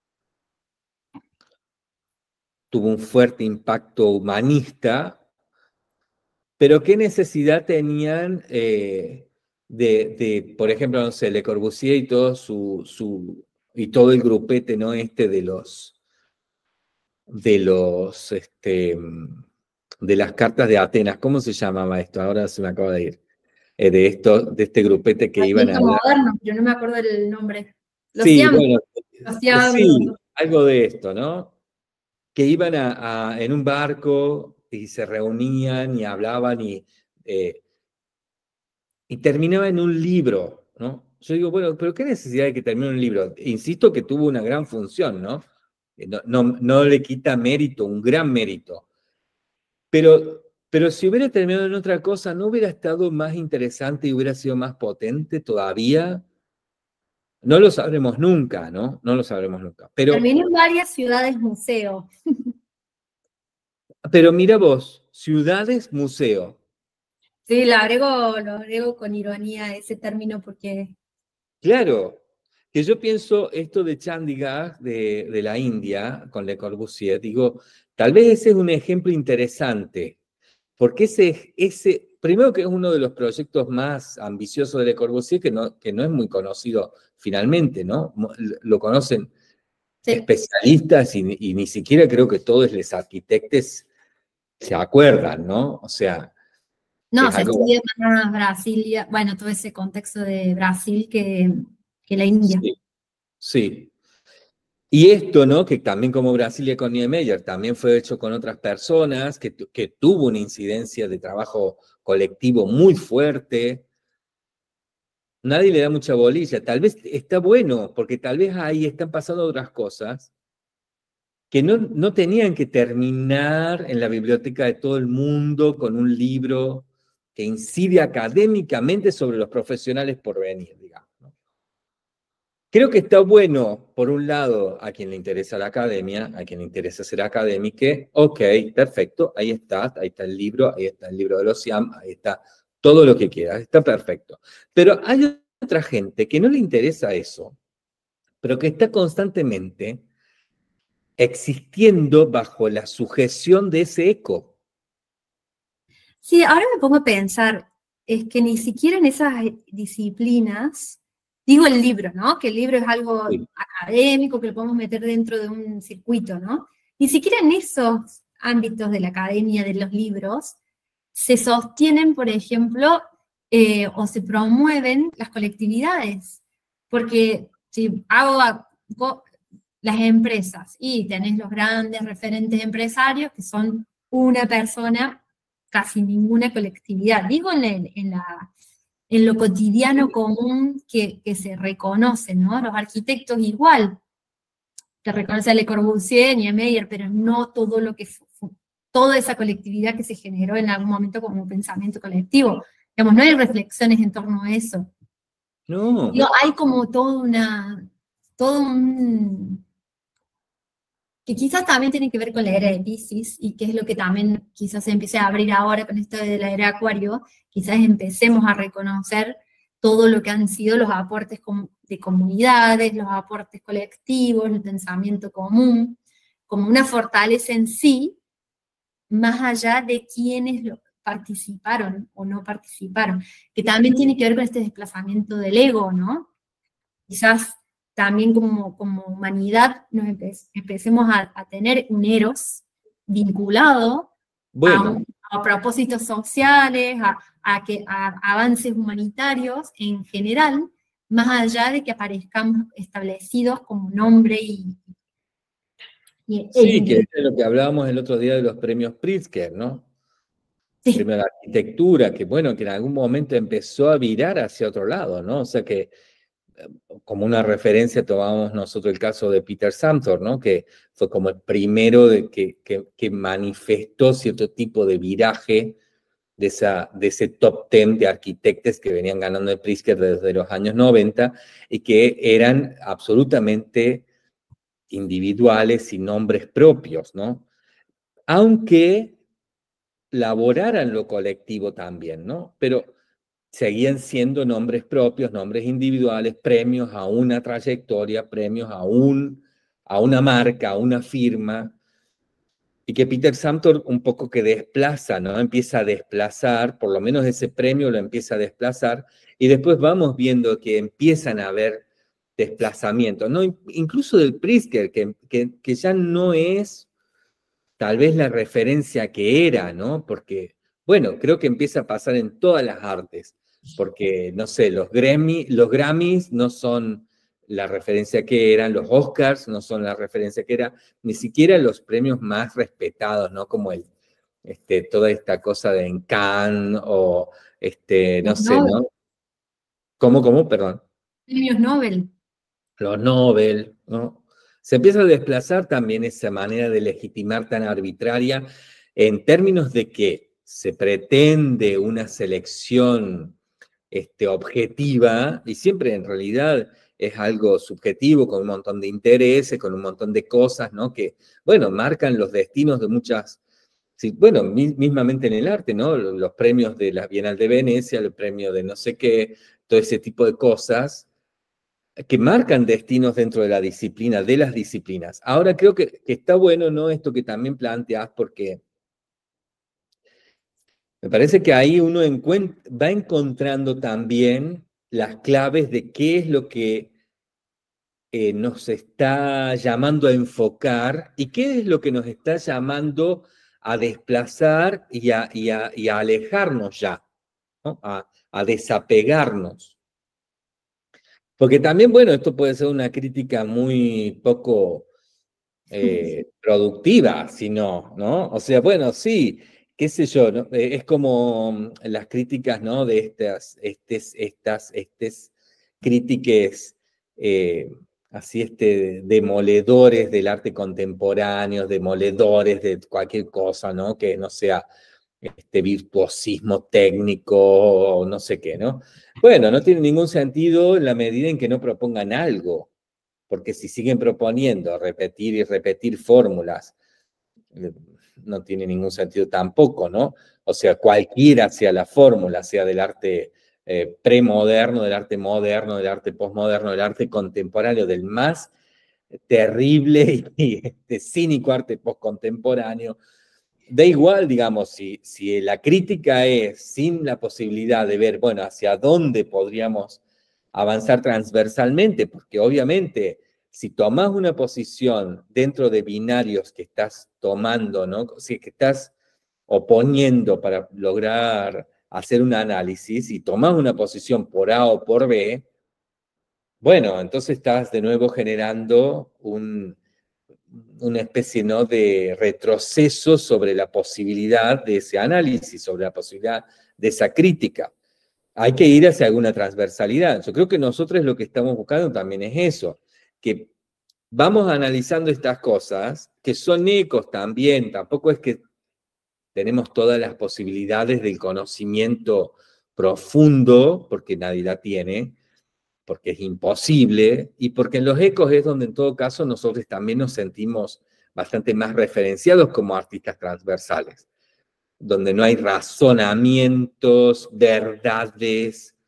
tuvo un fuerte impacto humanista, pero qué necesidad tenían eh, de, de, por ejemplo, no sé, Le Corbusier y todo su, su y todo el grupete, ¿no? Este de los, de los, este, de las cartas de Atenas, ¿cómo se llamaba esto? Ahora se me acaba de ir. Eh, de esto, de este grupete que iban a Movimiento hablar. moderno, yo no me acuerdo el nombre. Los Sí, Siam, bueno, los Siam, sí, algo de esto, ¿no? Que iban a, a, en un barco y se reunían y hablaban y, eh, y terminaba en un libro, ¿no? Yo digo, bueno, pero ¿qué necesidad de que termine un libro? Insisto que tuvo una gran función, ¿no? No, no, no le quita mérito, un gran mérito. Pero, pero si hubiera terminado en otra cosa, ¿no hubiera estado más interesante y hubiera sido más potente todavía? No lo sabremos nunca, ¿no? No lo sabremos nunca. Pero, terminé en varias ciudades museo. pero mira vos, ciudades, museo. Sí, lo agrego, lo agrego con ironía ese término porque... Claro, que yo pienso esto de Chandigarh, de, de la India, con Le Corbusier, digo, tal vez ese es un ejemplo interesante, porque ese, ese, primero que es uno de los proyectos más ambiciosos de Le Corbusier, que no, que no es muy conocido finalmente, ¿no? Lo conocen Sí. especialistas y, y ni siquiera creo que todos los arquitectos se acuerdan, ¿no? O sea, No, es se algo... estudia más Brasilia, bueno, todo ese contexto de Brasil que, que la India. Sí, sí. Y esto, ¿no? Que también como Brasilia con Niemeyer, también fue hecho con otras personas, que, que tuvo una incidencia de trabajo colectivo muy fuerte. Nadie le da mucha bolilla. Tal vez está bueno, porque tal vez ahí están pasando otras cosas que no, no tenían que terminar en la biblioteca de todo el mundo con un libro que incide académicamente sobre los profesionales por venir, digamos. Creo que está bueno, por un lado, a quien le interesa la academia, a quien le interesa ser académico, ok, perfecto, ahí está, ahí está el libro, ahí está el libro de los Siam, ahí está todo lo que quieras, está perfecto. Pero hay otra gente que no le interesa eso, pero que está constantemente existiendo bajo la sujeción de ese eco. Sí, ahora me pongo a pensar, es que ni siquiera en esas disciplinas, digo el libro, ¿no? Que el libro es algo Sí. académico, que lo podemos meter dentro de un circuito, ¿no? Ni siquiera en esos ámbitos de la academia, de los libros, se sostienen, por ejemplo, eh, o se promueven las colectividades. Porque si hago a, las empresas y tenés los grandes referentes empresarios que son una persona, casi ninguna colectividad. Digo en, el, en, la, en lo cotidiano común que, que se reconoce, ¿no? Los arquitectos igual, que reconoce a Le Corbusier, Niemeyer, pero no todo lo que toda esa colectividad que se generó en algún momento como un pensamiento colectivo. Digamos, no hay reflexiones en torno a eso. No. Digo, hay como toda una, todo un, que quizás también tiene que ver con la era de Piscis, y que es lo que también quizás se empiece a abrir ahora con esto de la era Acuario, quizás empecemos a reconocer todo lo que han sido los aportes de comunidades, los aportes colectivos, el pensamiento común, como una fortaleza en sí, más allá de quienes lo participaron o no participaron, que también tiene que ver con este desplazamiento del ego, ¿no? Quizás también como, como humanidad nos empe empecemos a, a tener un eros vinculado bueno. a, un, a propósitos sociales, a, a, que, a avances humanitarios en general, más allá de que aparezcamos establecidos como nombre y... y sí, e, que es lo que hablábamos el otro día de los premios Pritzker, ¿no? Sí. El premio de arquitectura, que bueno, que en algún momento empezó a virar hacia otro lado, ¿no? O sea que como una referencia tomamos nosotros el caso de Peter Samthor, ¿no? Que fue como el primero de que, que, que manifestó cierto tipo de viraje de, esa, de ese top ten de arquitectos que venían ganando el Pritzker desde los años noventa y que eran absolutamente individuales y nombres propios, ¿no? Aunque laboraran lo colectivo también, ¿no? Pero seguían siendo nombres propios, nombres individuales, premios a una trayectoria, premios a, un, a una marca, a una firma, y que Peter Samthor un poco que desplaza, ¿no? Empieza a desplazar, por lo menos ese premio lo empieza a desplazar, y después vamos viendo que empiezan a haber desplazamientos, ¿no? Incluso del Pritzker, que, que, que ya no es tal vez la referencia que era, ¿no? Porque, bueno, creo que empieza a pasar en todas las artes, porque, no sé, los, Grammy, los Grammys no son la referencia que eran, los Oscars no son la referencia que era, ni siquiera los premios más respetados, ¿no? Como el, este, toda esta cosa de en Cannes o, este, no sé, ¿no? ¿Cómo, cómo? Perdón. Premios Nobel. Los Nobel, ¿no? Se empieza a desplazar también esa manera de legitimar tan arbitraria en términos de que se pretende una selección este, objetiva y siempre en realidad es algo subjetivo con un montón de intereses, con un montón de cosas, ¿no? Que, bueno, marcan los destinos de muchas, sí, bueno, mismamente en el arte, ¿no? Los premios de la Bienal de Venecia, el premio de no sé qué, todo ese tipo de cosas que marcan destinos dentro de la disciplina, de las disciplinas. Ahora creo que, que está bueno, ¿no? Esto que también planteas, porque me parece que ahí uno va encontrando también las claves de qué es lo que eh, nos está llamando a enfocar y qué es lo que nos está llamando a desplazar y a, y a, y a alejarnos ya, ¿no? a, a desapegarnos. Porque también, bueno, esto puede ser una crítica muy poco eh, productiva, si no, ¿no? O sea, bueno, sí, qué sé yo, ¿no? Eh, es como las críticas, ¿no? De estas, estes, estas, estes críticas, eh, así, este, demoledores del arte contemporáneo, demoledores de cualquier cosa, ¿no? Que no sea este virtuosismo técnico o no sé qué, ¿no? Bueno, no tiene ningún sentido en la medida en que no propongan algo, porque si siguen proponiendo repetir y repetir fórmulas, no tiene ningún sentido tampoco, ¿no? O sea, cualquiera sea la fórmula, sea del arte eh, premoderno, del arte moderno, del arte postmoderno, del arte contemporáneo, del más terrible y este, cínico arte postcontemporáneo, da igual, digamos, si, si la crítica es sin la posibilidad de ver, bueno, hacia dónde podríamos avanzar transversalmente, porque obviamente si tomás una posición dentro de binarios que estás tomando, ¿no? Si es que estás oponiendo para lograr hacer un análisis y tomás una posición por A o por B, bueno, entonces estás de nuevo generando un, una especie, ¿no? de retroceso sobre la posibilidad de ese análisis, sobre la posibilidad de esa crítica. Hay que ir hacia alguna transversalidad. Yo creo que nosotros lo que estamos buscando también es eso, que vamos analizando estas cosas, que son ecos también, tampoco es que tenemos todas las posibilidades del conocimiento profundo, porque nadie la tiene, porque es imposible, y porque en los ecos es donde en todo caso nosotros también nos sentimos bastante más referenciados como artistas transversales, donde no hay razonamientos, verdades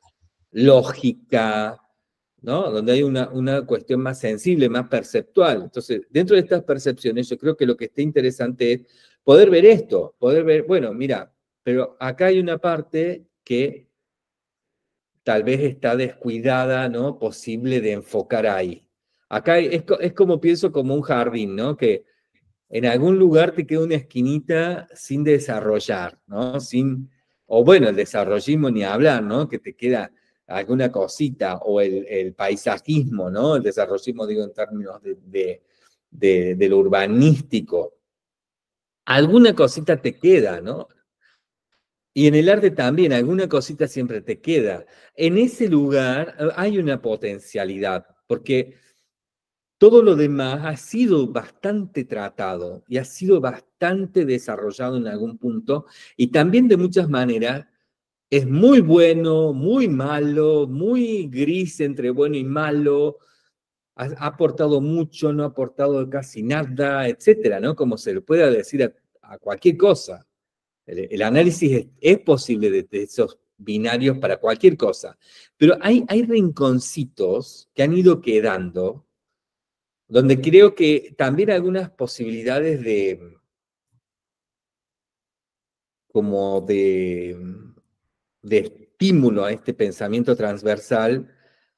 lógica, ¿no? Donde hay una, una cuestión más sensible, más perceptual. Entonces, dentro de estas percepciones, yo creo que lo que está interesante es poder ver esto, poder ver, bueno, mira, pero acá hay una parte que tal vez está descuidada, ¿no? Posible de enfocar ahí. Acá es, es como pienso como un jardín, ¿no? Que en algún lugar te queda una esquinita sin desarrollar, ¿no? Sin, o bueno, el desarrollismo ni hablar, ¿no? Que te queda alguna cosita, o el, el paisajismo, ¿no? El desarrollismo, digo, en términos de, de, de, de lo urbanístico. Alguna cosita te queda, ¿no? Y en el arte también, alguna cosita siempre te queda. En ese lugar hay una potencialidad, porque todo lo demás ha sido bastante tratado y ha sido bastante desarrollado en algún punto, y también de muchas maneras es muy bueno, muy malo, muy gris entre bueno y malo, ha, ha aportado mucho, no ha aportado casi nada, etcétera, ¿no? Como se le pueda decir a, a cualquier cosa. El, el análisis es, es posible de, de esos binarios para cualquier cosa, pero hay, hay rinconcitos que han ido quedando donde creo que también algunas posibilidades de, como de, de estímulo a este pensamiento transversal,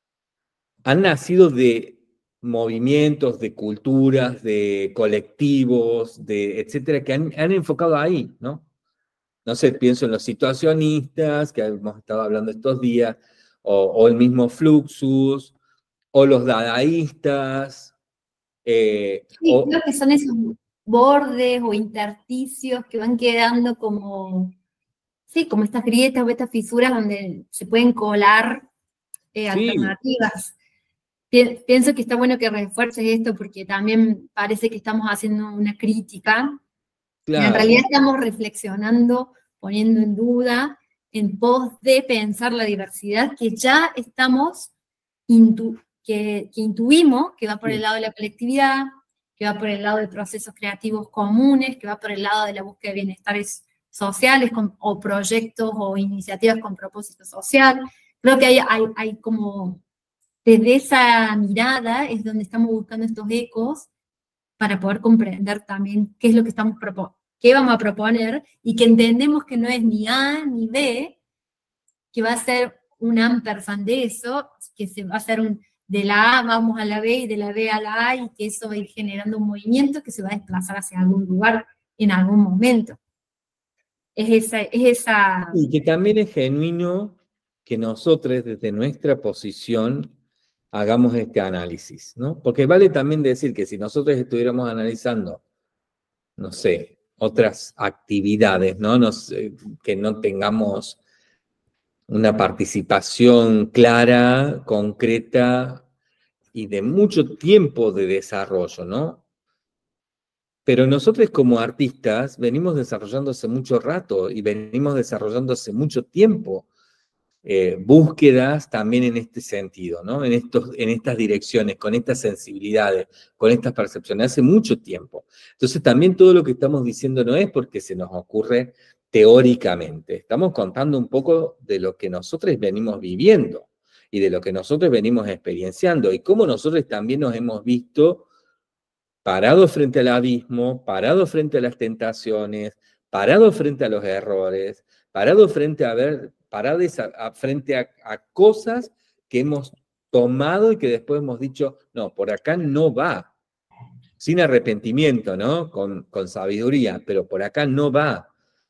han nacido de movimientos, de culturas, de colectivos, de etcétera, que han, han enfocado ahí, ¿no? No sé, pienso en los situacionistas, que hemos estado hablando estos días, o, o el mismo Fluxus, o los dadaístas, eh, Sí, o, creo que son esos bordes o intersticios que van quedando como, sí, como estas grietas o estas fisuras donde se pueden colar eh, sí, alternativas. Pi- Pienso que está bueno que refuerces esto porque también parece que estamos haciendo una crítica. En realidad claro. estamos reflexionando, poniendo en duda, en pos de pensar la diversidad que ya estamos, intu- que, que intuimos que va por el Sí. lado de la colectividad, que va por el lado de procesos creativos comunes, que va por el lado de la búsqueda de bienestares sociales con- o proyectos o iniciativas con propósito social. Creo que hay, hay, hay como, desde esa mirada es donde estamos buscando estos ecos para poder comprender también qué es lo que estamos proponiendo, qué vamos a proponer, y que entendemos que no es ni A ni B, que va a ser un ampersand de eso, que se va a hacer un, de la A vamos a la B y de la B a la A, y que eso va a ir generando un movimiento que se va a desplazar hacia algún lugar en algún momento. Es esa, es esa, Y que también es genuino que nosotros desde nuestra posición hagamos este análisis, ¿no? Porque vale también decir que si nosotros estuviéramos analizando, no sé, otras actividades, ¿no? No sé, que no tengamos una participación clara, concreta y de mucho tiempo de desarrollo, ¿no? Pero nosotros como artistas venimos desarrollando hace mucho rato y venimos desarrollando hace mucho tiempo eh, búsquedas también en este sentido, ¿no? En, estos, en estas direcciones, con estas sensibilidades, con estas percepciones, hace mucho tiempo. Entonces también todo lo que estamos diciendo no es porque se nos ocurre teóricamente, estamos contando un poco de lo que nosotros venimos viviendo y de lo que nosotros venimos experienciando y cómo nosotros también nos hemos visto parados frente al abismo, parados frente a las tentaciones, parados frente a los errores, parados frente a ver, parados a, a, frente a, a cosas que hemos tomado y que después hemos dicho, no, por acá no va, sin arrepentimiento, ¿no? Con, con sabiduría, pero por acá no va.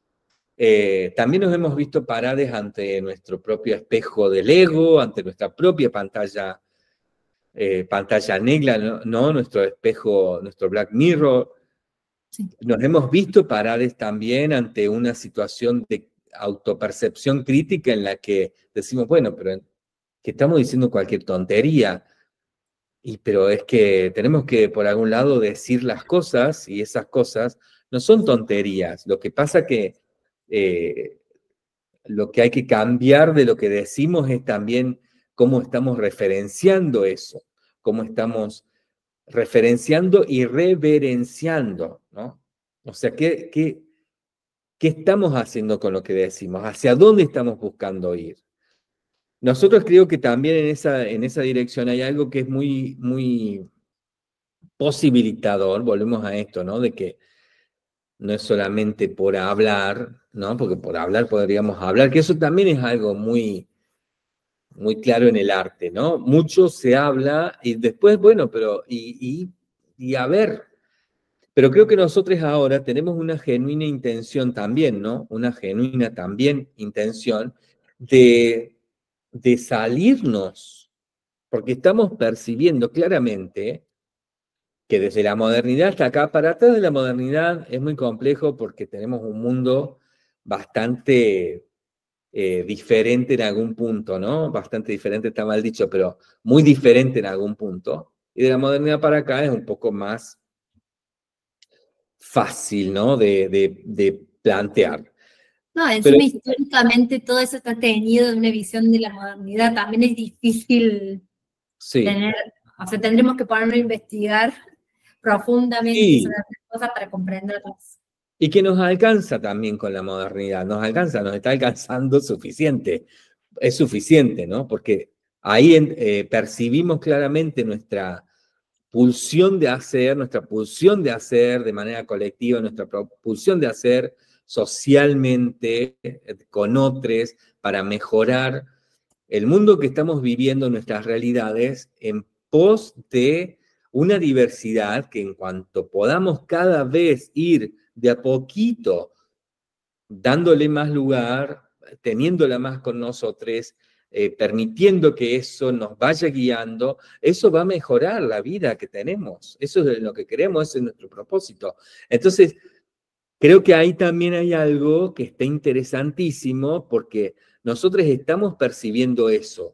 Eh, también nos hemos visto parados ante nuestro propio espejo del ego, ante nuestra propia pantalla eh, pantalla negra, ¿no? ¿no? Nuestro espejo, nuestro Black Mirror. sí. Nos hemos visto parados también ante una situación de autopercepción crítica en la que decimos, bueno, pero que estamos diciendo cualquier tontería, y, pero es que tenemos que por algún lado decir las cosas y esas cosas no son tonterías. Lo que pasa que eh, lo que hay que cambiar de lo que decimos es también cómo estamos referenciando eso, cómo estamos referenciando y reverenciando, ¿no? O sea, ¿qué, qué, qué estamos haciendo con lo que decimos? ¿Hacia dónde estamos buscando ir? nosotros creo que también en esa, en esa dirección hay algo que es muy, muy posibilitador, volvemos a esto, ¿no? De que no es solamente por hablar, ¿no? Porque por hablar podríamos hablar, que eso también es algo muy, muy claro en el arte, ¿no? Mucho se habla y después, bueno, pero, y, y, y a ver, pero creo que nosotros ahora tenemos una genuina intención también, ¿no? Una genuina también intención de, de salirnos, porque estamos percibiendo claramente que desde la modernidad hasta acá, para atrás de la modernidad es muy complejo porque tenemos un mundo bastante eh, diferente en algún punto, ¿no? Bastante diferente, está mal dicho, pero muy diferente en algún punto. Y de la modernidad para acá es un poco más fácil, ¿no? De, de, de plantear. No, Pero encima históricamente todo eso está teñido de una visión de la modernidad, también es difícil sí, tener, o sea, tendremos que ponernos a investigar profundamente sobre sí, las cosas para comprenderlas. y que nos alcanza también con la modernidad, nos alcanza, nos está alcanzando suficiente, es suficiente, ¿no? Porque ahí eh, percibimos claramente nuestra pulsión de hacer, nuestra pulsión de hacer de manera colectiva, nuestra pulsión de hacer socialmente eh, con otros para mejorar el mundo que estamos viviendo, nuestras realidades, en pos de una diversidad que en cuanto podamos cada vez ir de a poquito dándole más lugar, teniéndola más con nosotros, eh, permitiendo que eso nos vaya guiando, eso va a mejorar la vida que tenemos. Eso es lo que queremos, ese es nuestro propósito. Entonces, creo que ahí también hay algo que está interesantísimo porque nosotros estamos percibiendo eso.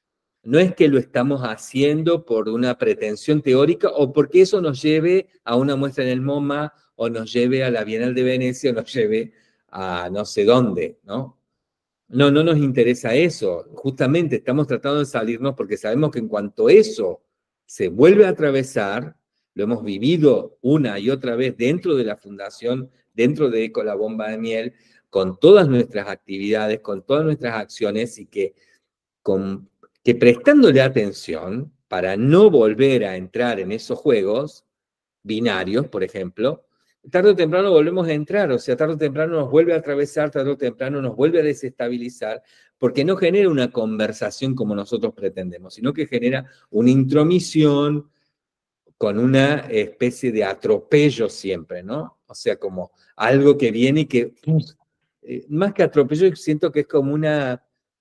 No es que lo estamos haciendo por una pretensión teórica o porque eso nos lleve a una muestra en el MoMA o nos lleve a la Bienal de Venecia o nos lleve a no sé dónde, ¿no? No, no nos interesa eso. Justamente estamos tratando de salirnos porque sabemos que en cuanto eso se vuelve a atravesar, lo hemos vivido una y otra vez dentro de la fundación, dentro de Eco la Bomba de Miel, con todas nuestras actividades, con todas nuestras acciones y que con, que prestándole atención para no volver a entrar en esos juegos binarios, por ejemplo, tarde o temprano volvemos a entrar, o sea, tarde o temprano nos vuelve a atravesar, tarde o temprano nos vuelve a desestabilizar, porque no genera una conversación como nosotros pretendemos, sino que genera una intromisión con una especie de atropello siempre, ¿no? O sea, como algo que viene y que, eh, más que atropello, siento que es como una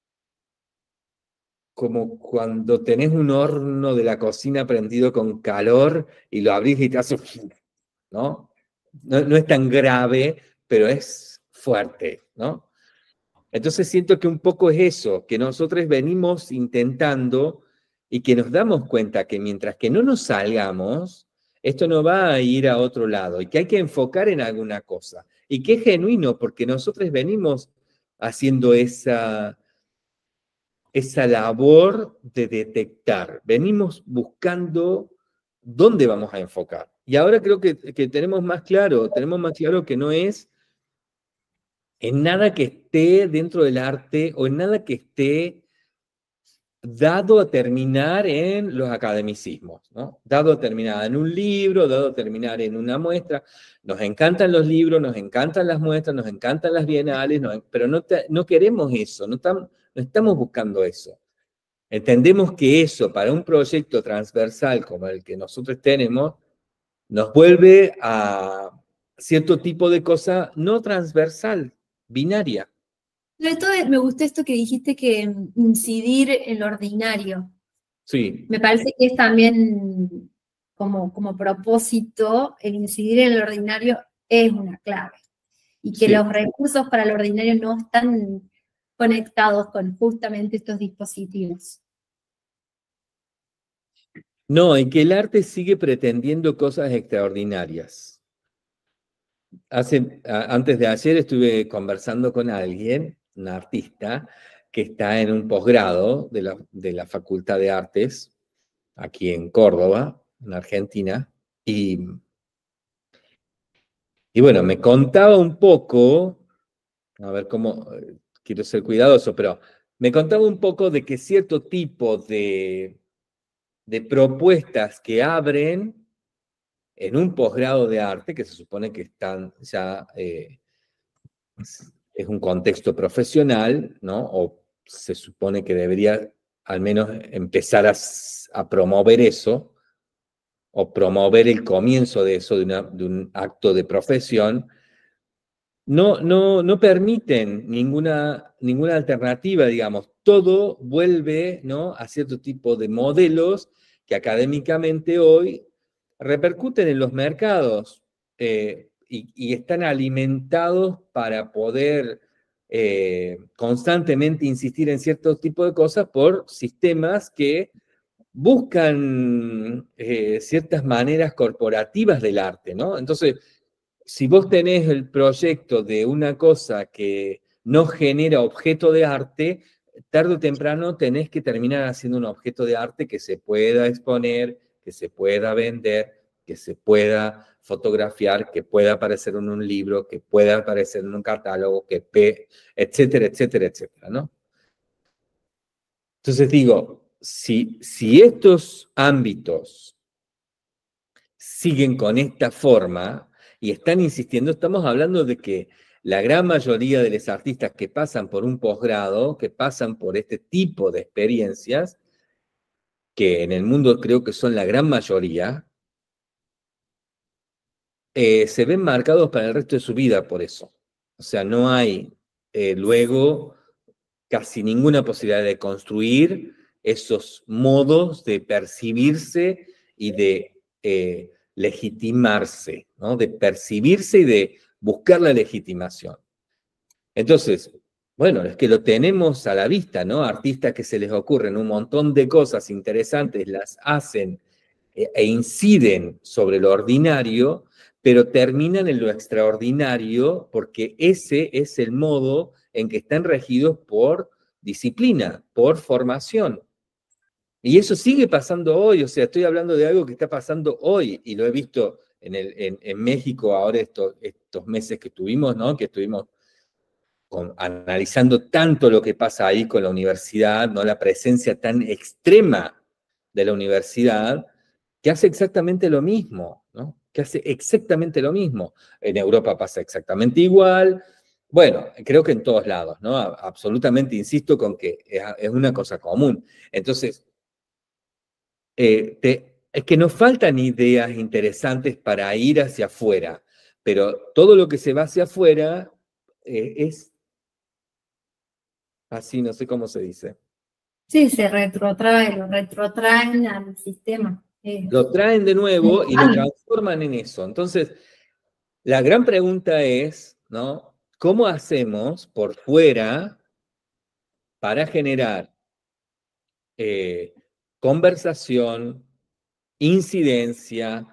como cuando tenés un horno de la cocina prendido con calor y lo abrís y te hace, ¿no? No, no es tan grave, pero es fuerte, ¿no? Entonces siento que un poco es eso, que nosotros venimos intentando y que nos damos cuenta que mientras que no nos salgamos, esto no va a ir a otro lado y que hay que enfocar en alguna cosa. Y que es genuino, porque nosotros venimos haciendo esa, esa labor de detectar. Venimos buscando dónde vamos a enfocar. Y ahora creo que, que tenemos más claro, tenemos más claro que no es en nada que esté dentro del arte o en nada que esté dado a terminar en los academicismos, ¿no? Dado a terminar en un libro, dado a terminar en una muestra. Nos encantan los libros, nos encantan las muestras, nos encantan las bienales, no, pero no, te, no queremos eso, no, tam, no estamos buscando eso. Entendemos que eso para un proyecto transversal como el que nosotros tenemos, nos vuelve a cierto tipo de cosa no transversal, binaria. Sobre todo me gustó esto que dijiste que mm, incidir en lo ordinario. Sí, Me parece que es también como, como propósito, el incidir en lo ordinario es una clave. Y que sí. los recursos para lo ordinario no están conectados con justamente estos dispositivos. No, y que el arte sigue pretendiendo cosas extraordinarias. Hace, a, antes de ayer estuve conversando con alguien, un artista, que está en un posgrado de la, de la Facultad de Artes, aquí en Córdoba, en Argentina, y, y bueno, me contaba un poco, a ver cómo, quiero ser cuidadoso, pero me contaba un poco de que cierto tipo de, de propuestas que abren en un posgrado de arte, que se supone que están ya, eh, es un contexto profesional, ¿no? O se supone que debería al menos empezar a, a promover eso, o promover el comienzo de eso, de, una, de un acto de profesión, no, no, no permiten ninguna, ninguna alternativa, digamos. Todo vuelve, ¿no?, a cierto tipo de modelos que académicamente hoy repercuten en los mercados eh, y, y están alimentados para poder eh, constantemente insistir en cierto tipo de cosas por sistemas que buscan eh, ciertas maneras corporativas del arte, ¿no? Entonces, si vos tenés el proyecto de una cosa que no genera objeto de arte, tarde o temprano tenés que terminar haciendo un objeto de arte que se pueda exponer, que se pueda vender, que se pueda fotografiar, que pueda aparecer en un libro, que pueda aparecer en un catálogo, que pe, etcétera, etcétera, etcétera, ¿no? Entonces digo, si, si estos ámbitos siguen con esta forma y están insistiendo, estamos hablando de que la gran mayoría de los artistas que pasan por un posgrado, que pasan por este tipo de experiencias, que en el mundo creo que son la gran mayoría, eh, se ven marcados para el resto de su vida por eso. O sea, no hay eh, luego casi ninguna posibilidad de construir esos modos de percibirse y de eh, legitimarse, ¿no? De percibirse y de buscar la legitimación. Entonces, bueno, es que lo tenemos a la vista, ¿no? Artistas que se les ocurren un montón de cosas interesantes, las hacen eh, e inciden sobre lo ordinario, pero terminan en lo extraordinario porque ese es el modo en que están regidos por disciplina, por formación. Y eso sigue pasando hoy, o sea, estoy hablando de algo que está pasando hoy y lo he visto en, el, en, en México ahora estos, estos meses que tuvimos, ¿no? Que estuvimos con, analizando tanto lo que pasa ahí con la universidad, ¿no? La presencia tan extrema de la universidad, que hace exactamente lo mismo, ¿no? Que hace exactamente lo mismo. En Europa pasa exactamente igual. Bueno, creo que en todos lados, ¿no? Absolutamente insisto con que es, es una cosa común. Entonces, eh, te, es que nos faltan ideas interesantes para ir hacia afuera, pero todo lo que se va hacia afuera eh, es así, no sé cómo se dice. Sí, se retrotrae, lo retrotraen al sistema. Eh, Lo traen de nuevo y lo transforman en eso. Entonces, la gran pregunta es, ¿no? ¿Cómo hacemos por fuera para generar eh, conversación, incidencia,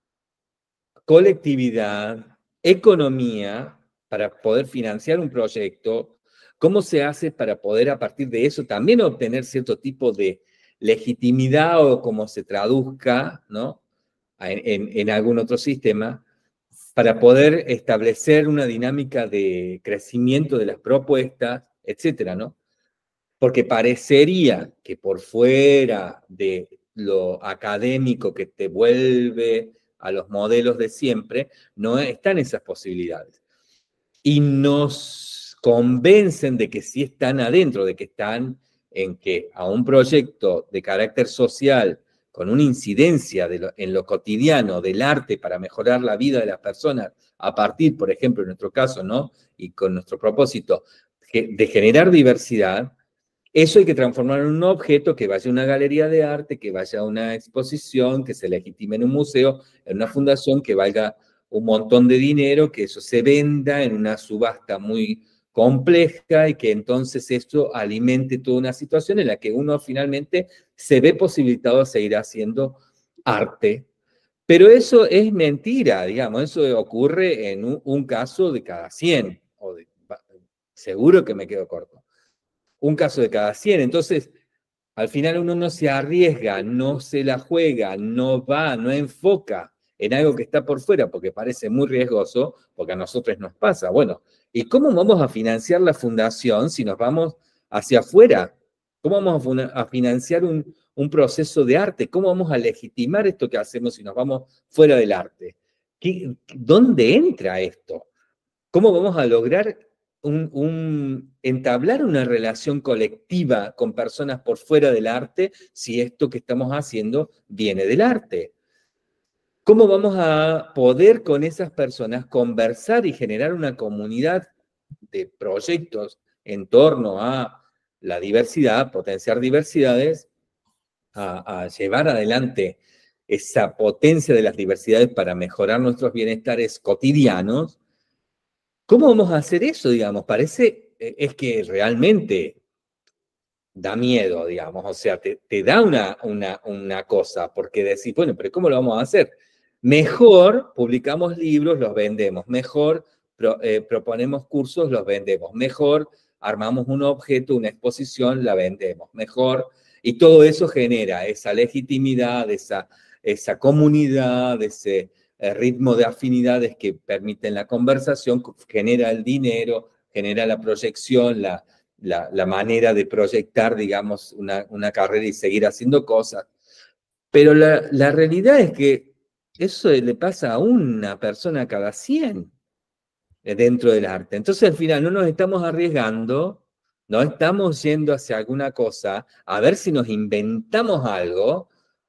colectividad, economía, para poder financiar un proyecto? ¿Cómo se hace para poder a partir de eso también obtener cierto tipo de legitimidad o como se traduzca, ¿no? En, en, en algún otro sistema, para poder establecer una dinámica de crecimiento de las propuestas, etcétera, ¿no? Porque parecería que por fuera de lo académico que te vuelve a los modelos de siempre, no están esas posibilidades. Y nos convencen de que sí están adentro, de que están en que a un proyecto de carácter social, con una incidencia de lo, en lo cotidiano del arte para mejorar la vida de las personas, a partir, por ejemplo, en nuestro caso, ¿no? Y con nuestro propósito de generar diversidad, eso hay que transformar en un objeto que vaya a una galería de arte, que vaya a una exposición, que se legitime en un museo, en una fundación, que valga un montón de dinero, que eso se venda en una subasta muy compleja y que entonces esto alimente toda una situación en la que uno finalmente se ve posibilitado a seguir haciendo arte. Pero eso es mentira, digamos, eso ocurre en un, un caso de cada cien, o de, seguro que me quedo corto. Un caso de cada cien. Entonces, al final uno no se arriesga, no se la juega, no va, no enfoca en algo que está por fuera porque parece muy riesgoso, porque a nosotros nos pasa. Bueno, ¿y cómo vamos a financiar la fundación si nos vamos hacia afuera? ¿Cómo vamos a, a financiar un, un proceso de arte? ¿Cómo vamos a legitimar esto que hacemos si nos vamos fuera del arte? ¿Qué, ¿Dónde entra esto? ¿Cómo vamos a lograr un, un, entablar una relación colectiva con personas por fuera del arte si esto que estamos haciendo viene del arte? ¿Cómo vamos a poder con esas personas conversar y generar una comunidad de proyectos en torno a la diversidad, potenciar diversidades, a, a llevar adelante esa potencia de las diversidades para mejorar nuestros bienestares cotidianos? ¿Cómo vamos a hacer eso, digamos? Parece, es que realmente da miedo, digamos, o sea, te, te da una, una, una cosa, porque decís, bueno, pero ¿cómo lo vamos a hacer? Mejor publicamos libros, los vendemos, mejor pro, eh, proponemos cursos, los vendemos, mejor armamos un objeto, una exposición, la vendemos, mejor, y todo eso genera esa legitimidad, esa, esa comunidad, ese eh, ritmo de afinidades que permiten la conversación, genera el dinero, genera la proyección, la, la, la manera de proyectar, digamos, una, una carrera y seguir haciendo cosas. Pero la, la realidad es que eso le pasa a una persona cada cien dentro del arte. Entonces, al final, no nos estamos arriesgando, no estamos yendo hacia alguna cosa, a ver si nos inventamos algo,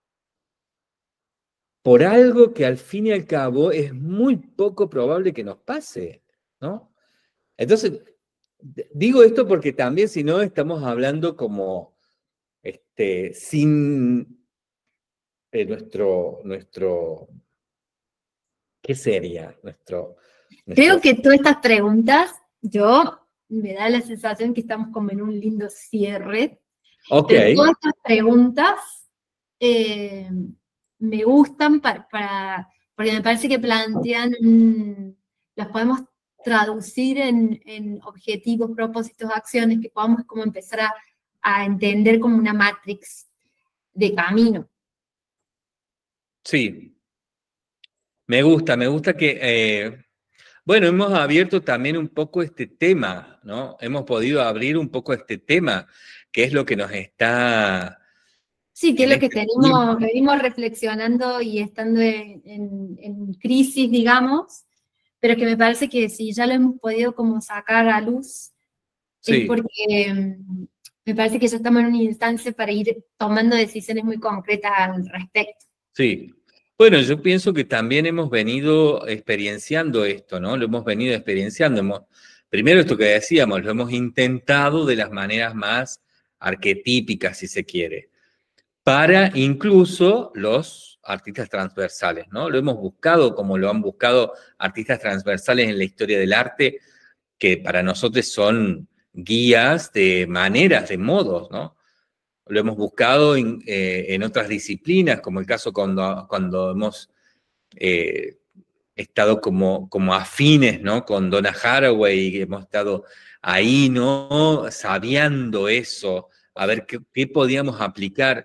por algo que al fin y al cabo es muy poco probable que nos pase, ¿no? Entonces, digo esto porque también, si no, estamos hablando como este, sin eh, nuestro, nuestro, ¿qué sería? Nuestro, nuestro... Creo que todas estas preguntas, yo me da la sensación que estamos como en un lindo cierre. Ok. Pero todas estas preguntas eh, me gustan para, para, porque me parece que plantean, mm, las podemos traducir en, en objetivos, propósitos, acciones, que podamos como empezar a, a entender como una matrix de camino. Sí. Me gusta, me gusta que, eh, bueno, hemos abierto también un poco este tema, ¿no? Hemos podido abrir un poco este tema, que es lo que nos está... Sí, que es lo que este tenemos, venimos reflexionando y estando en, en, en crisis, digamos, pero que me parece que si ya lo hemos podido como sacar a luz, sí, es porque um, me parece que ya estamos en una instancia para ir tomando decisiones muy concretas al respecto. Sí. Bueno, yo pienso que también hemos venido experienciando esto, ¿no? Lo hemos venido experienciando. Hemos, primero esto que decíamos, lo hemos intentado de las maneras más arquetípicas, si se quiere, para incluso los artistas transversales, ¿no? Lo hemos buscado como lo han buscado artistas transversales en la historia del arte, que para nosotros son guías de maneras, de modos, ¿no? Lo hemos buscado en, eh, en otras disciplinas, como el caso cuando, cuando hemos eh, estado como, como afines, ¿no? Con Donna Haraway, hemos estado ahí, ¿no? Sabiendo eso, a ver qué, qué podíamos aplicar.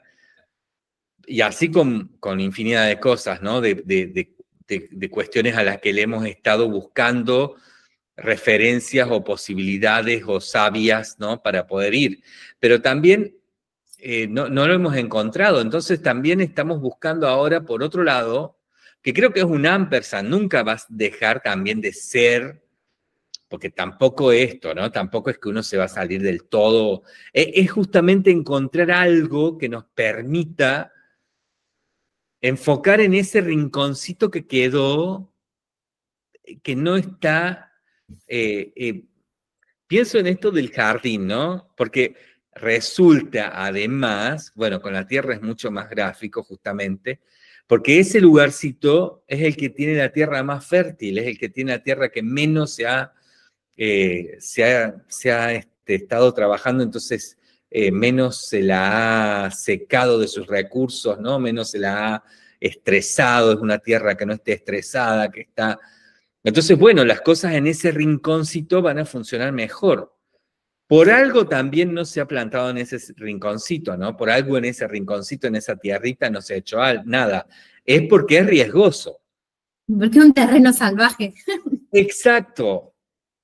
Y así con, con infinidad de cosas, ¿no? De, de, de, de, de cuestiones a las que le hemos estado buscando referencias o posibilidades o sabias, ¿no? Para poder ir. Pero también eh, no, no lo hemos encontrado. Entonces también estamos buscando ahora, por otro lado, que creo que es un ampersand, nunca vas a dejar también de ser, porque tampoco esto, ¿no? Tampoco es que uno se va a salir del todo. Es, es justamente encontrar algo que nos permita enfocar en ese rinconcito que quedó, que no está... Eh, eh, pienso en esto del jardín, ¿no? Porque resulta, además, bueno, con la tierra es mucho más gráfico, justamente, porque ese lugarcito es el que tiene la tierra más fértil, es el que tiene la tierra que menos se ha, eh, se ha, se ha este, estado trabajando, entonces eh, menos se la ha secado de sus recursos, ¿no? Menos se la ha estresado, es una tierra que no esté estresada, que está... Entonces, bueno, las cosas en ese rinconcito van a funcionar mejor. Por algo también no se ha plantado en ese rinconcito, ¿no? Por algo en ese rinconcito, en esa tierrita, no se ha hecho nada. Es porque es riesgoso. Porque es un terreno salvaje. Exacto.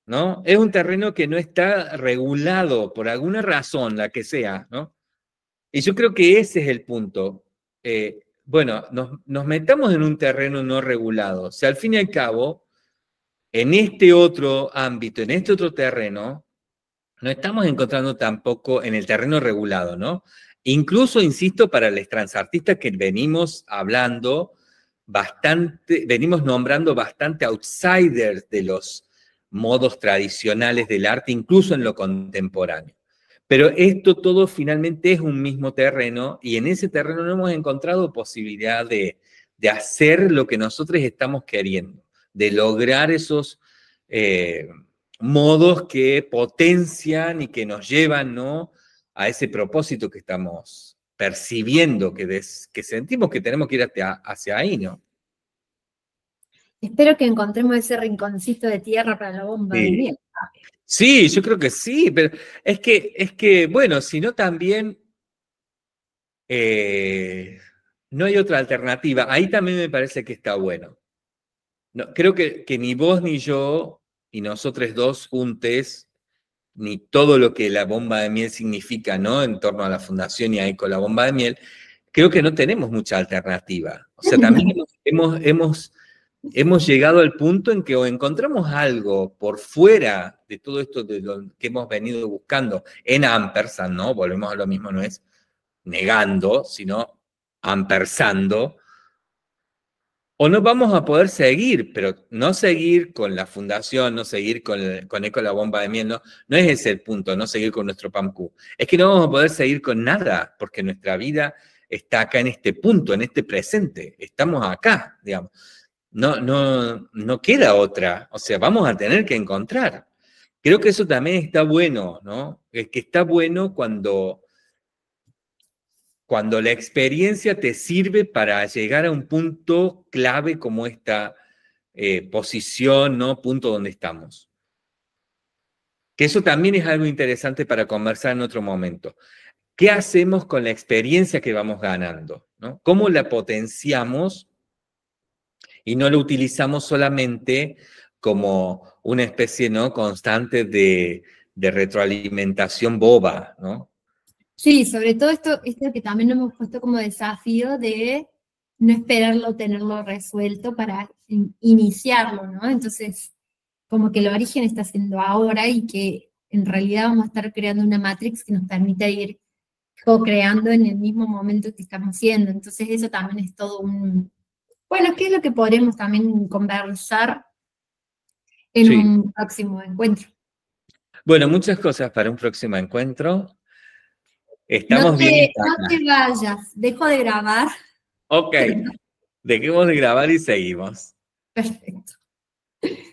¿no? Es un terreno que no está regulado por alguna razón, la que sea, ¿no? Y yo creo que ese es el punto. Eh, bueno, nos, nos metamos en un terreno no regulado. O sea, al fin y al cabo, en este otro ámbito, en este otro terreno, no estamos encontrando tampoco en el terreno regulado, ¿no? Incluso, insisto, para los transartistas que venimos hablando bastante, venimos nombrando bastante outsiders de los modos tradicionales del arte, incluso en lo contemporáneo. Pero esto todo finalmente es un mismo terreno y en ese terreno no hemos encontrado posibilidad de, de hacer lo que nosotros estamos queriendo, de lograr esos eh, modos que potencian y que nos llevan, ¿no?, a ese propósito que estamos percibiendo, que, des, que sentimos que tenemos que ir hacia, hacia ahí, ¿no? Espero que encontremos ese rinconcito de tierra para la bomba de Sí. miel. Sí, yo creo que sí, pero es que, es que bueno, si no también eh, no hay otra alternativa. Ahí también me parece que está bueno. No, creo que, que ni vos ni yo, y nosotros dos juntes, ni todo lo que la bomba de miel significa, ¿no?, en torno a la fundación y ahí con la bomba de miel, creo que no tenemos mucha alternativa. O sea, también hemos, hemos, hemos, hemos llegado al punto en que o encontramos algo por fuera de todo esto de lo que hemos venido buscando en ampersand, ¿no? Volvemos a lo mismo, no es negando, sino ampersando, o no vamos a poder seguir, pero no seguir con la fundación, no seguir con, el, con Eco la bomba de miel, no, no es ese el punto, no seguir con nuestro P A M Q. Es que no vamos a poder seguir con nada, porque nuestra vida está acá en este punto, en este presente, estamos acá, digamos. No, no, no queda otra, o sea, vamos a tener que encontrar. Creo que eso también está bueno, ¿no? Es que está bueno cuando... cuando la experiencia te sirve para llegar a un punto clave como esta eh, posición, ¿no?, punto donde estamos. Que eso también es algo interesante para conversar en otro momento. ¿Qué hacemos con la experiencia que vamos ganando, ¿no? ¿Cómo la potenciamos y no la utilizamos solamente como una especie, ¿no?, constante de, de retroalimentación boba, ¿no? Sí, sobre todo esto, esto que también nos hemos puesto como desafío de no esperarlo, tenerlo resuelto para in- iniciarlo, ¿no? Entonces, como que el origen está siendo ahora y que en realidad vamos a estar creando una matrix que nos permita ir co-creando en el mismo momento que estamos haciendo. Entonces eso también es todo un... Bueno, ¿qué es lo que podremos también conversar en Sí. un próximo encuentro? Bueno, muchas cosas para un próximo encuentro. No Estamos bien te, no acá. te vayas, dejo de grabar. Ok, dejemos de grabar y seguimos. Perfecto.